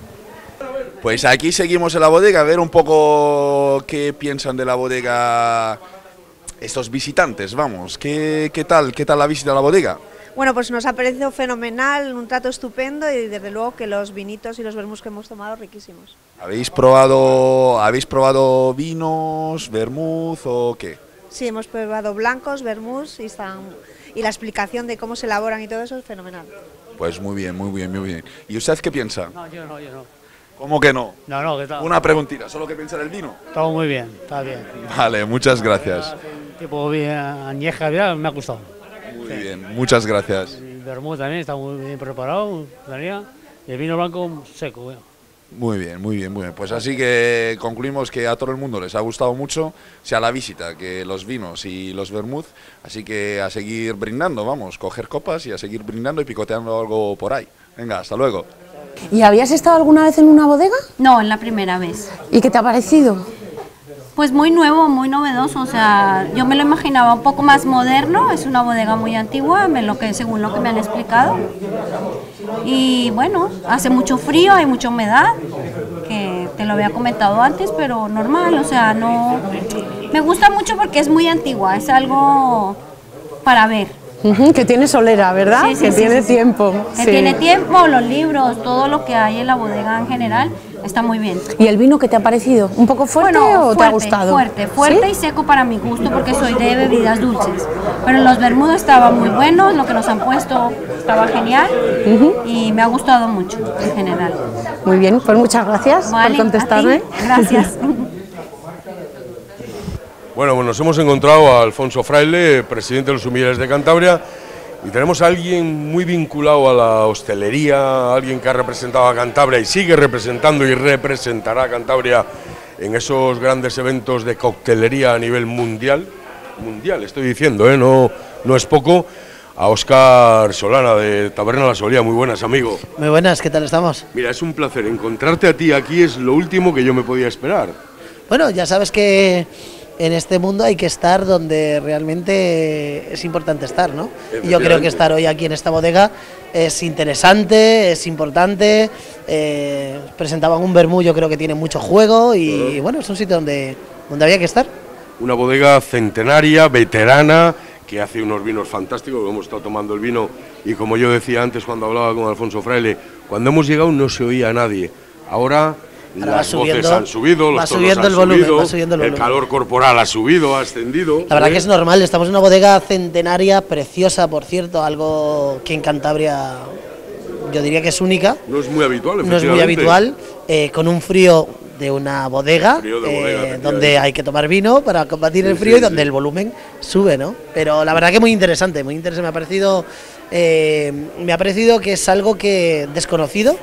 [SPEAKER 4] Pues aquí seguimos en la bodega, a ver un poco qué piensan de la bodega estos visitantes, vamos. ¿Qué tal la visita a la bodega?
[SPEAKER 9] Bueno, pues nos ha parecido fenomenal, un trato estupendo y desde luego que los vinitos y los vermús que hemos tomado riquísimos.
[SPEAKER 4] ¿Habéis probado vinos, vermouth o qué?
[SPEAKER 9] Sí, hemos probado blancos, vermús y la explicación de cómo se elaboran y todo eso es fenomenal.
[SPEAKER 4] Pues muy bien, muy bien, muy bien. ¿Y usted qué piensa?
[SPEAKER 10] No, yo no.
[SPEAKER 4] ¿Cómo que no?
[SPEAKER 10] No, que está.
[SPEAKER 4] Una preguntita, ¿solo qué piensa del vino?
[SPEAKER 10] Está muy bien, está bien.
[SPEAKER 4] Vale, muchas gracias.
[SPEAKER 10] Tipo bien añeja, ya me ha gustado.
[SPEAKER 4] Muy bien, muchas gracias.
[SPEAKER 10] El vermut también está muy bien preparado, María. Y el vino blanco seco. Bueno.
[SPEAKER 4] Muy bien, muy bien, muy bien. Pues así que concluimos que a todo el mundo les ha gustado mucho, o sea, la visita, que los vinos y los vermouth. Así que a seguir brindando, vamos, coger copas y a seguir brindando y picoteando algo por ahí. Venga, hasta luego.
[SPEAKER 3] ¿Y habías estado alguna vez en una bodega?
[SPEAKER 11] No, es la primera vez.
[SPEAKER 3] ¿Y qué te ha parecido?
[SPEAKER 11] Pues muy nuevo, muy novedoso, o sea, yo me lo imaginaba un poco más moderno, es una bodega muy antigua, según lo que me han explicado. Y bueno, hace mucho frío, hay mucha humedad, que te lo había comentado antes, pero normal, o sea, no... Me gusta mucho porque es muy antigua, es algo para ver.
[SPEAKER 3] Que tiene solera, ¿verdad?
[SPEAKER 11] Sí, sí,
[SPEAKER 3] que
[SPEAKER 11] sí,
[SPEAKER 3] tiene
[SPEAKER 11] sí, sí.
[SPEAKER 3] tiempo.
[SPEAKER 11] Que
[SPEAKER 3] sí.
[SPEAKER 11] tiene tiempo, los libros, todo lo que hay en la bodega en general, está muy bien.
[SPEAKER 3] ¿Y el vino qué te ha parecido? ¿Un poco fuerte o te ha gustado?
[SPEAKER 11] Fuerte
[SPEAKER 3] ¿Sí?
[SPEAKER 11] y seco para mi gusto porque soy de bebidas dulces. Pero los vermudos estaban muy buenos, lo que nos han puesto estaba genial y me ha gustado mucho en general.
[SPEAKER 3] Muy bien, pues muchas gracias
[SPEAKER 11] Vale,
[SPEAKER 3] por contestarme.
[SPEAKER 11] a ti, gracias.
[SPEAKER 2] Bueno, pues nos hemos encontrado a Alfonso Fraile, presidente de los Humilleres de Cantabria, y tenemos a alguien muy vinculado a la hostelería, alguien que ha representado a Cantabria y sigue representando y representará a Cantabria en esos grandes eventos de coctelería a nivel mundial. Mundial, estoy diciendo, no es poco. A Óscar Solana, de Taberna La Solía. Muy buenas, amigo.
[SPEAKER 12] Muy buenas, ¿qué tal estamos?
[SPEAKER 2] Mira, es un placer encontrarte a ti aquí, es lo último que yo me podía esperar.
[SPEAKER 12] Bueno, ya sabes que en este mundo hay que estar donde realmente es importante estar, ¿no? Y yo creo que estar hoy aquí en esta bodega es interesante, es importante. Presentaban un vermú, yo creo que tiene mucho juego y bueno, es un sitio donde había que estar.
[SPEAKER 2] Una bodega centenaria, veterana, que hace unos vinos fantásticos. Hemos estado tomando el vino y, como yo decía antes cuando hablaba con Alfonso Fraile, cuando hemos llegado no se oía a nadie. Ahora las voces han subido, los tonos han subido, el calor corporal ha subido, ha ascendido.
[SPEAKER 12] La verdad que es normal, estamos en una bodega centenaria, preciosa, por cierto, algo que en Cantabria yo diría que es única.
[SPEAKER 2] No es muy habitual,
[SPEAKER 12] no es muy habitual, con un frío de una bodega, donde hay que tomar vino para combatir el frío y donde el volumen sube, ¿no? Pero la verdad que muy interesante, me ha parecido que es algo que desconocido,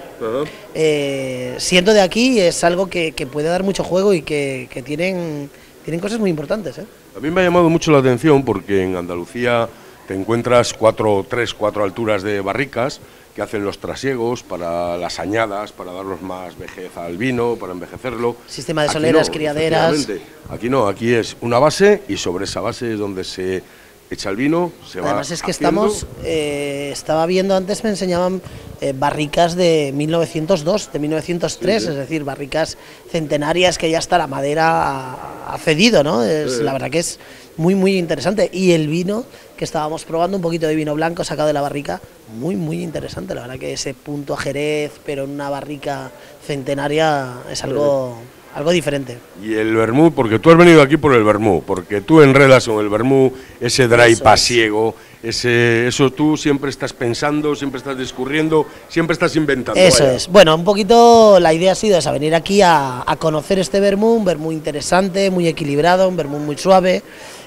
[SPEAKER 12] siendo de aquí es algo que puede dar mucho juego y que tienen cosas muy importantes, ¿eh?
[SPEAKER 2] A mí me ha llamado mucho la atención porque en Andalucía te encuentras 4 alturas de barricas que hacen los trasiegos para las añadas, para darnos más vejez al vino, para envejecerlo.
[SPEAKER 12] Sistema de soleras, criaderas.
[SPEAKER 2] Aquí no, aquí es una base y sobre esa base es donde se echa el vino, se va.
[SPEAKER 12] Además es que estaba viendo antes, me enseñaban barricas de 1902, de 1903, es decir, barricas centenarias que ya hasta la madera ha cedido, ¿no? La verdad que es muy, muy interesante. Y el vino que estábamos probando, un poquito de vino blanco sacado de la barrica, muy, muy interesante. La verdad que ese punto a Jerez, pero en una barrica centenaria, es algo diferente.
[SPEAKER 2] Y el vermú, porque tú has venido aquí por el vermú, porque tú enredas con el vermú, ese dry pasiego, eso tú siempre estás pensando, siempre estás discurriendo, siempre estás inventando.
[SPEAKER 12] Eso es. Bueno, un poquito la idea ha sido esa, venir aquí a conocer este vermú, un vermú interesante, muy equilibrado, un vermú muy suave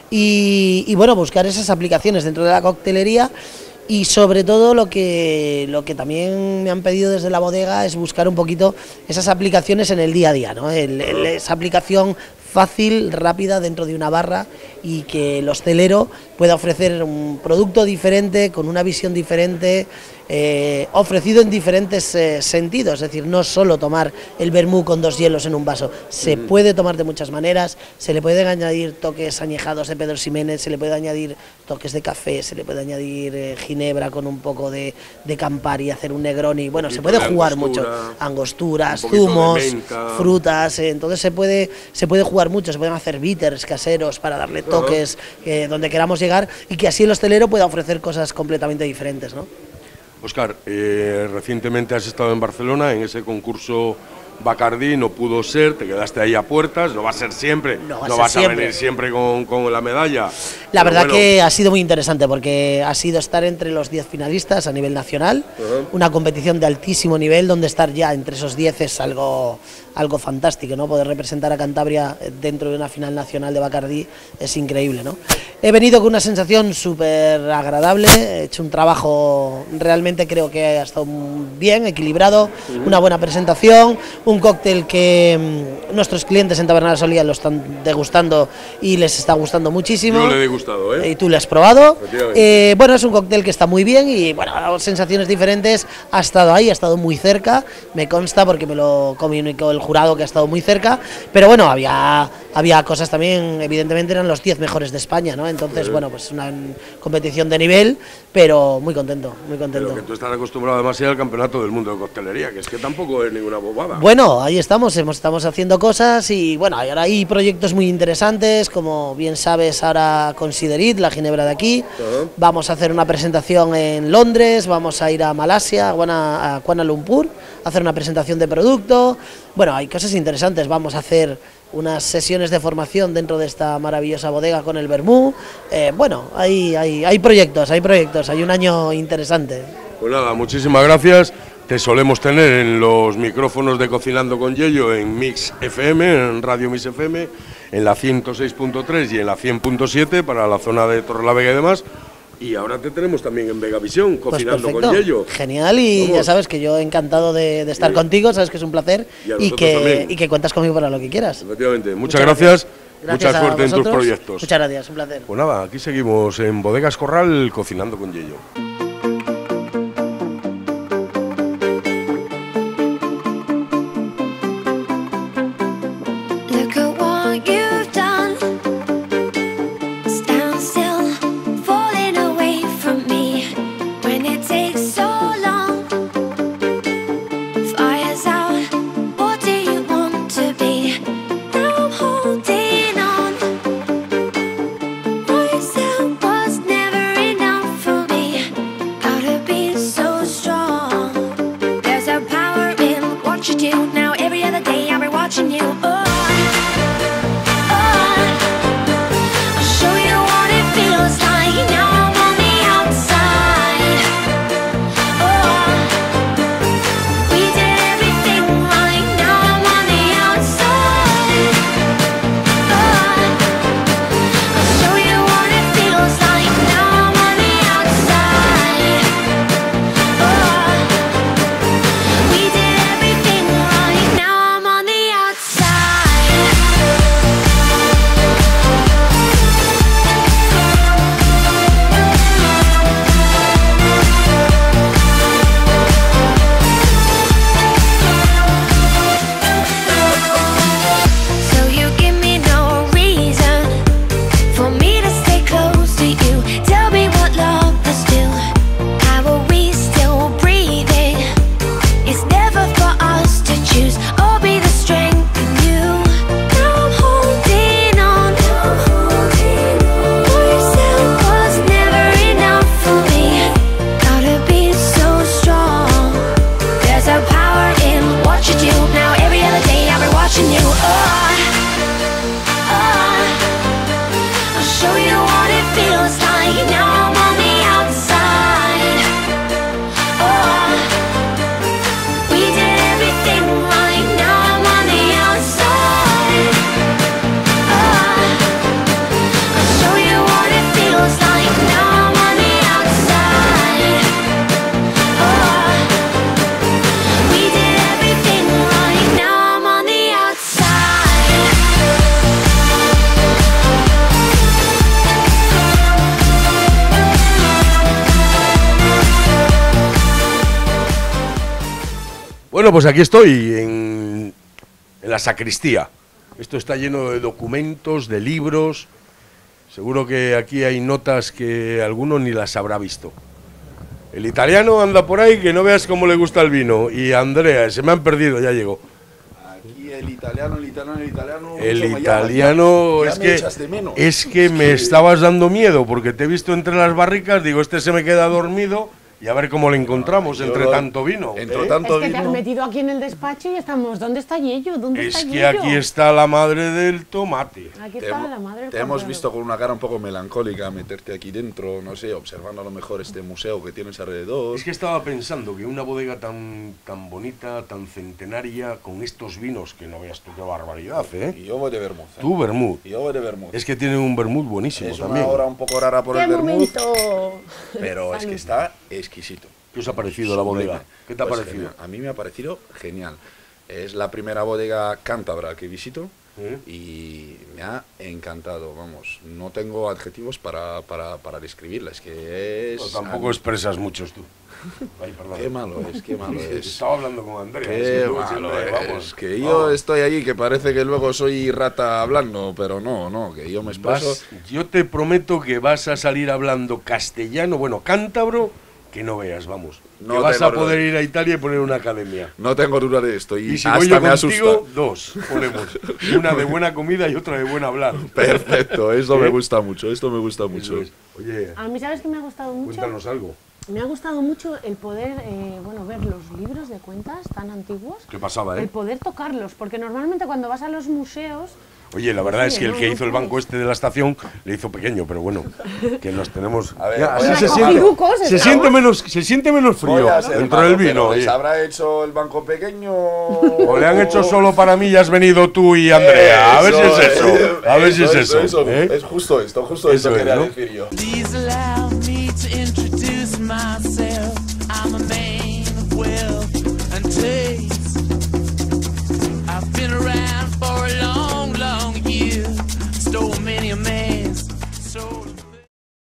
[SPEAKER 12] y bueno, buscar esas aplicaciones dentro de la coctelería. Y sobre todo lo que también me han pedido desde la bodega es buscar un poquito esas aplicaciones en el día a día, ¿no? Esa aplicación fácil, rápida dentro de una barra y que el hostelero pueda ofrecer un producto diferente, con una visión diferente, ofrecido en diferentes sentidos, es decir, no solo tomar el vermú con 2 hielos en un vaso, se puede tomar de muchas maneras, se le pueden añadir toques añejados de Pedro Ximénez, se le puede añadir toques de café, se le puede añadir ginebra con un poco de Campari, hacer un Negroni, bueno, se puede jugar mucho, angosturas, zumos, frutas, entonces se puede jugar mucho, se pueden hacer bitters caseros para darle toques donde queramos llegar y que así el hostelero pueda ofrecer cosas completamente diferentes, ¿no?
[SPEAKER 2] Óscar, recientemente has estado en Barcelona en ese concurso Bacardí, no pudo ser, te quedaste ahí a puertas, no va a ser siempre, no vas a venir siempre con la medalla.
[SPEAKER 12] La verdad que ha sido muy interesante porque ha sido estar entre los 10 finalistas a nivel nacional, una competición de altísimo nivel donde estar ya entre esos 10 es algo fantástico, ¿no? Poder representar a Cantabria dentro de una final nacional de Bacardí es increíble, ¿no? He venido con una sensación súper agradable, he hecho un trabajo, realmente creo que ha estado bien, equilibrado, una buena presentación, un cóctel que nuestros clientes en Taberna La Solía lo están degustando y les está gustando muchísimo.
[SPEAKER 2] Yo le he degustado, ¿eh?
[SPEAKER 12] Y tú le has probado. Bueno, es un cóctel que está muy bien y bueno, sensaciones diferentes, ha estado ahí, ha estado muy cerca, me consta porque me lo comunicó el jurado que ha estado muy cerca, pero bueno, había cosas también, evidentemente eran los 10 mejores de España, ¿no? Entonces, bueno, pues una competición de nivel, pero muy contento, muy contento.
[SPEAKER 2] Pero que tú estás acostumbrado además al campeonato del mundo de coctelería, que es que tampoco es ninguna bobada.
[SPEAKER 12] Bueno, ahí estamos haciendo cosas y bueno, ahora hay proyectos muy interesantes, como bien sabes ahora con Siderit, la ginebra de aquí, vamos a hacer una presentación en Londres, vamos a ir a Malasia, a Kuala Lumpur, a hacer una presentación de producto, bueno, hay cosas interesantes, vamos a hacer unas sesiones de formación dentro de esta maravillosa bodega con el vermú, bueno, hay proyectos, hay un año interesante.
[SPEAKER 2] Pues nada, muchísimas gracias. Te solemos tener en los micrófonos de Cocinando con Yello en Mix FM, en Radio Mix FM, en la 106.3 y en la 100.7 para la zona de Torrelavega y demás. Y ahora te tenemos también en Vegavisión, cocinando
[SPEAKER 12] perfecto.
[SPEAKER 2] con Yello.
[SPEAKER 12] Genial, y
[SPEAKER 2] Vamos.
[SPEAKER 12] ya sabes que yo encantado de estar contigo, sabes que es un placer
[SPEAKER 2] Y a
[SPEAKER 12] y
[SPEAKER 2] nosotros también.
[SPEAKER 12] que cuentas conmigo para lo que quieras.
[SPEAKER 2] Efectivamente, muchas gracias. Mucha
[SPEAKER 12] Gracias a
[SPEAKER 2] suerte en tus
[SPEAKER 12] vosotros.
[SPEAKER 2] proyectos.
[SPEAKER 12] Muchas gracias, un placer.
[SPEAKER 2] Pues nada, aquí seguimos en Bodegas Corral, cocinando con Yello.
[SPEAKER 5] Look at what you've done. Stand still, falling away from me. When it takes so long, fire's out. What do you want to be? Now I'm holding on. Myself was never enough for me. Gotta be so strong. There's a power in what you do. Now every other day I'll be watching you. I'll show you what it feels like. Now I'm on the outside. Oh, we did everything right. Now I'm on the outside. Oh, I'll show you what it feels like. Now I'm on the outside. Oh, we did everything right. Now I'm on the outside. So you give me no reason for me to stay close to you. Tell me what lovers do. How are we still breathing? It's never for us to choose. I'll be the strength in you. Now I'm holding on. Myself was never enough for me. Gotta be so strong. There's a power in what you do. Now every other day I'll be watching you. I'll show you what it feels like. Now I'm on the outside. Oh, we did everything right. Now I'm on the outside. I'll show you what it feels like. Now I'm on the outside. Oh, we did everything right. Now I'm on the outside.
[SPEAKER 2] Bueno, pues aquí estoy, en la sacristía. Esto está lleno de documentos, de libros. Seguro que aquí hay notas que alguno ni las habrá visto. El italiano anda por ahí, que no veas cómo le gusta el vino. Y Andrea, se me han perdido, ya llegó.
[SPEAKER 4] Aquí el italiano.
[SPEAKER 2] El italiano, es que me estabas dando miedo, porque te he visto entre las barricas, digo, este se me queda dormido, y a ver cómo le encontramos entre tanto vino.
[SPEAKER 3] Es que te has metido aquí en el despacho y estamos. ¿Dónde está Yello? ¿Dónde está
[SPEAKER 2] Es que
[SPEAKER 3] Yello?
[SPEAKER 2] aquí está la madre del tomate.
[SPEAKER 3] Aquí está la madre del
[SPEAKER 4] Te hemos
[SPEAKER 3] cordero.
[SPEAKER 4] visto con una cara un poco melancólica meterte aquí dentro, no sé, observando a lo mejor este museo que tienes alrededor.
[SPEAKER 2] Es que estaba pensando que una bodega tan bonita, tan centenaria, con estos vinos, que no veas tú qué barbaridad, ¿eh?
[SPEAKER 4] Y yo voy de vermouth.
[SPEAKER 2] Tú, vermouth.
[SPEAKER 4] Y yo voy de vermouth.
[SPEAKER 2] Es que tiene un vermouth buenísimo
[SPEAKER 4] Es
[SPEAKER 2] también.
[SPEAKER 4] una hora un poco rara por
[SPEAKER 3] ¡Qué
[SPEAKER 4] el vermouth,
[SPEAKER 3] momento!
[SPEAKER 4] pero es que está exquisito.
[SPEAKER 2] ¿Qué os ha parecido la bodega? ¿Qué te ha
[SPEAKER 4] Pues
[SPEAKER 2] parecido?
[SPEAKER 4] genial. A mí me ha parecido genial. Es la primera bodega cántabra que visito y me ha encantado, vamos. No tengo adjetivos para describirla, es que es...
[SPEAKER 2] No, tampoco expresas muchos tú. Ay, perdón.
[SPEAKER 4] Qué malo es, qué malo es.
[SPEAKER 2] Estaba hablando con Andrea.
[SPEAKER 4] Qué
[SPEAKER 2] es que tú
[SPEAKER 4] malo
[SPEAKER 2] siempre,
[SPEAKER 4] es,
[SPEAKER 2] vamos,
[SPEAKER 4] que yo estoy allí, que parece que luego soy rata hablando, pero no, que yo me expreso...
[SPEAKER 2] Yo te prometo que vas a salir hablando castellano, bueno, cántabro, que no veas, vamos.
[SPEAKER 4] No
[SPEAKER 2] que vas
[SPEAKER 4] tengo
[SPEAKER 2] a poder
[SPEAKER 4] duda.
[SPEAKER 2] ir a Italia y poner una academia.
[SPEAKER 4] No tengo duda de esto, y
[SPEAKER 2] si
[SPEAKER 4] hasta
[SPEAKER 2] voy yo
[SPEAKER 4] me
[SPEAKER 2] contigo,
[SPEAKER 4] asusta.
[SPEAKER 2] dos ponemos. Una de buena comida y otra de buen hablar.
[SPEAKER 4] Perfecto, esto
[SPEAKER 2] ¿Eh?
[SPEAKER 4] me gusta mucho, esto me gusta mucho.
[SPEAKER 2] Oye,
[SPEAKER 3] A mí, ¿sabes que me ha gustado mucho?
[SPEAKER 2] cuéntanos algo.
[SPEAKER 3] Me ha gustado mucho el poder, bueno, ver los libros de cuentas tan antiguos.
[SPEAKER 2] ¿Qué pasaba,
[SPEAKER 3] El poder tocarlos, porque normalmente cuando vas a los museos...
[SPEAKER 2] Oye, la verdad
[SPEAKER 3] Oye,
[SPEAKER 2] es que el
[SPEAKER 3] no,
[SPEAKER 2] que
[SPEAKER 3] no
[SPEAKER 2] hizo el
[SPEAKER 3] puedes.
[SPEAKER 2] banco este de la estación le hizo pequeño, pero bueno, que nos tenemos...
[SPEAKER 4] A ver,
[SPEAKER 2] Ya,
[SPEAKER 4] voy a
[SPEAKER 2] así
[SPEAKER 4] ser
[SPEAKER 2] se siente menos
[SPEAKER 4] Voy
[SPEAKER 2] frío
[SPEAKER 4] a ser
[SPEAKER 2] dentro del
[SPEAKER 4] malo,
[SPEAKER 2] vino.
[SPEAKER 4] pero ¿les
[SPEAKER 2] oye.
[SPEAKER 4] habrá hecho el banco pequeño?
[SPEAKER 2] O le han hecho solo para mí y has venido tú y Andrea. A ver si es eso. A ver si es eso.
[SPEAKER 4] Eso,
[SPEAKER 2] ¿eh?
[SPEAKER 4] es justo esto
[SPEAKER 2] Eso es,
[SPEAKER 4] quería
[SPEAKER 2] ¿no?
[SPEAKER 4] decir yo.
[SPEAKER 1] Please allow me to introduce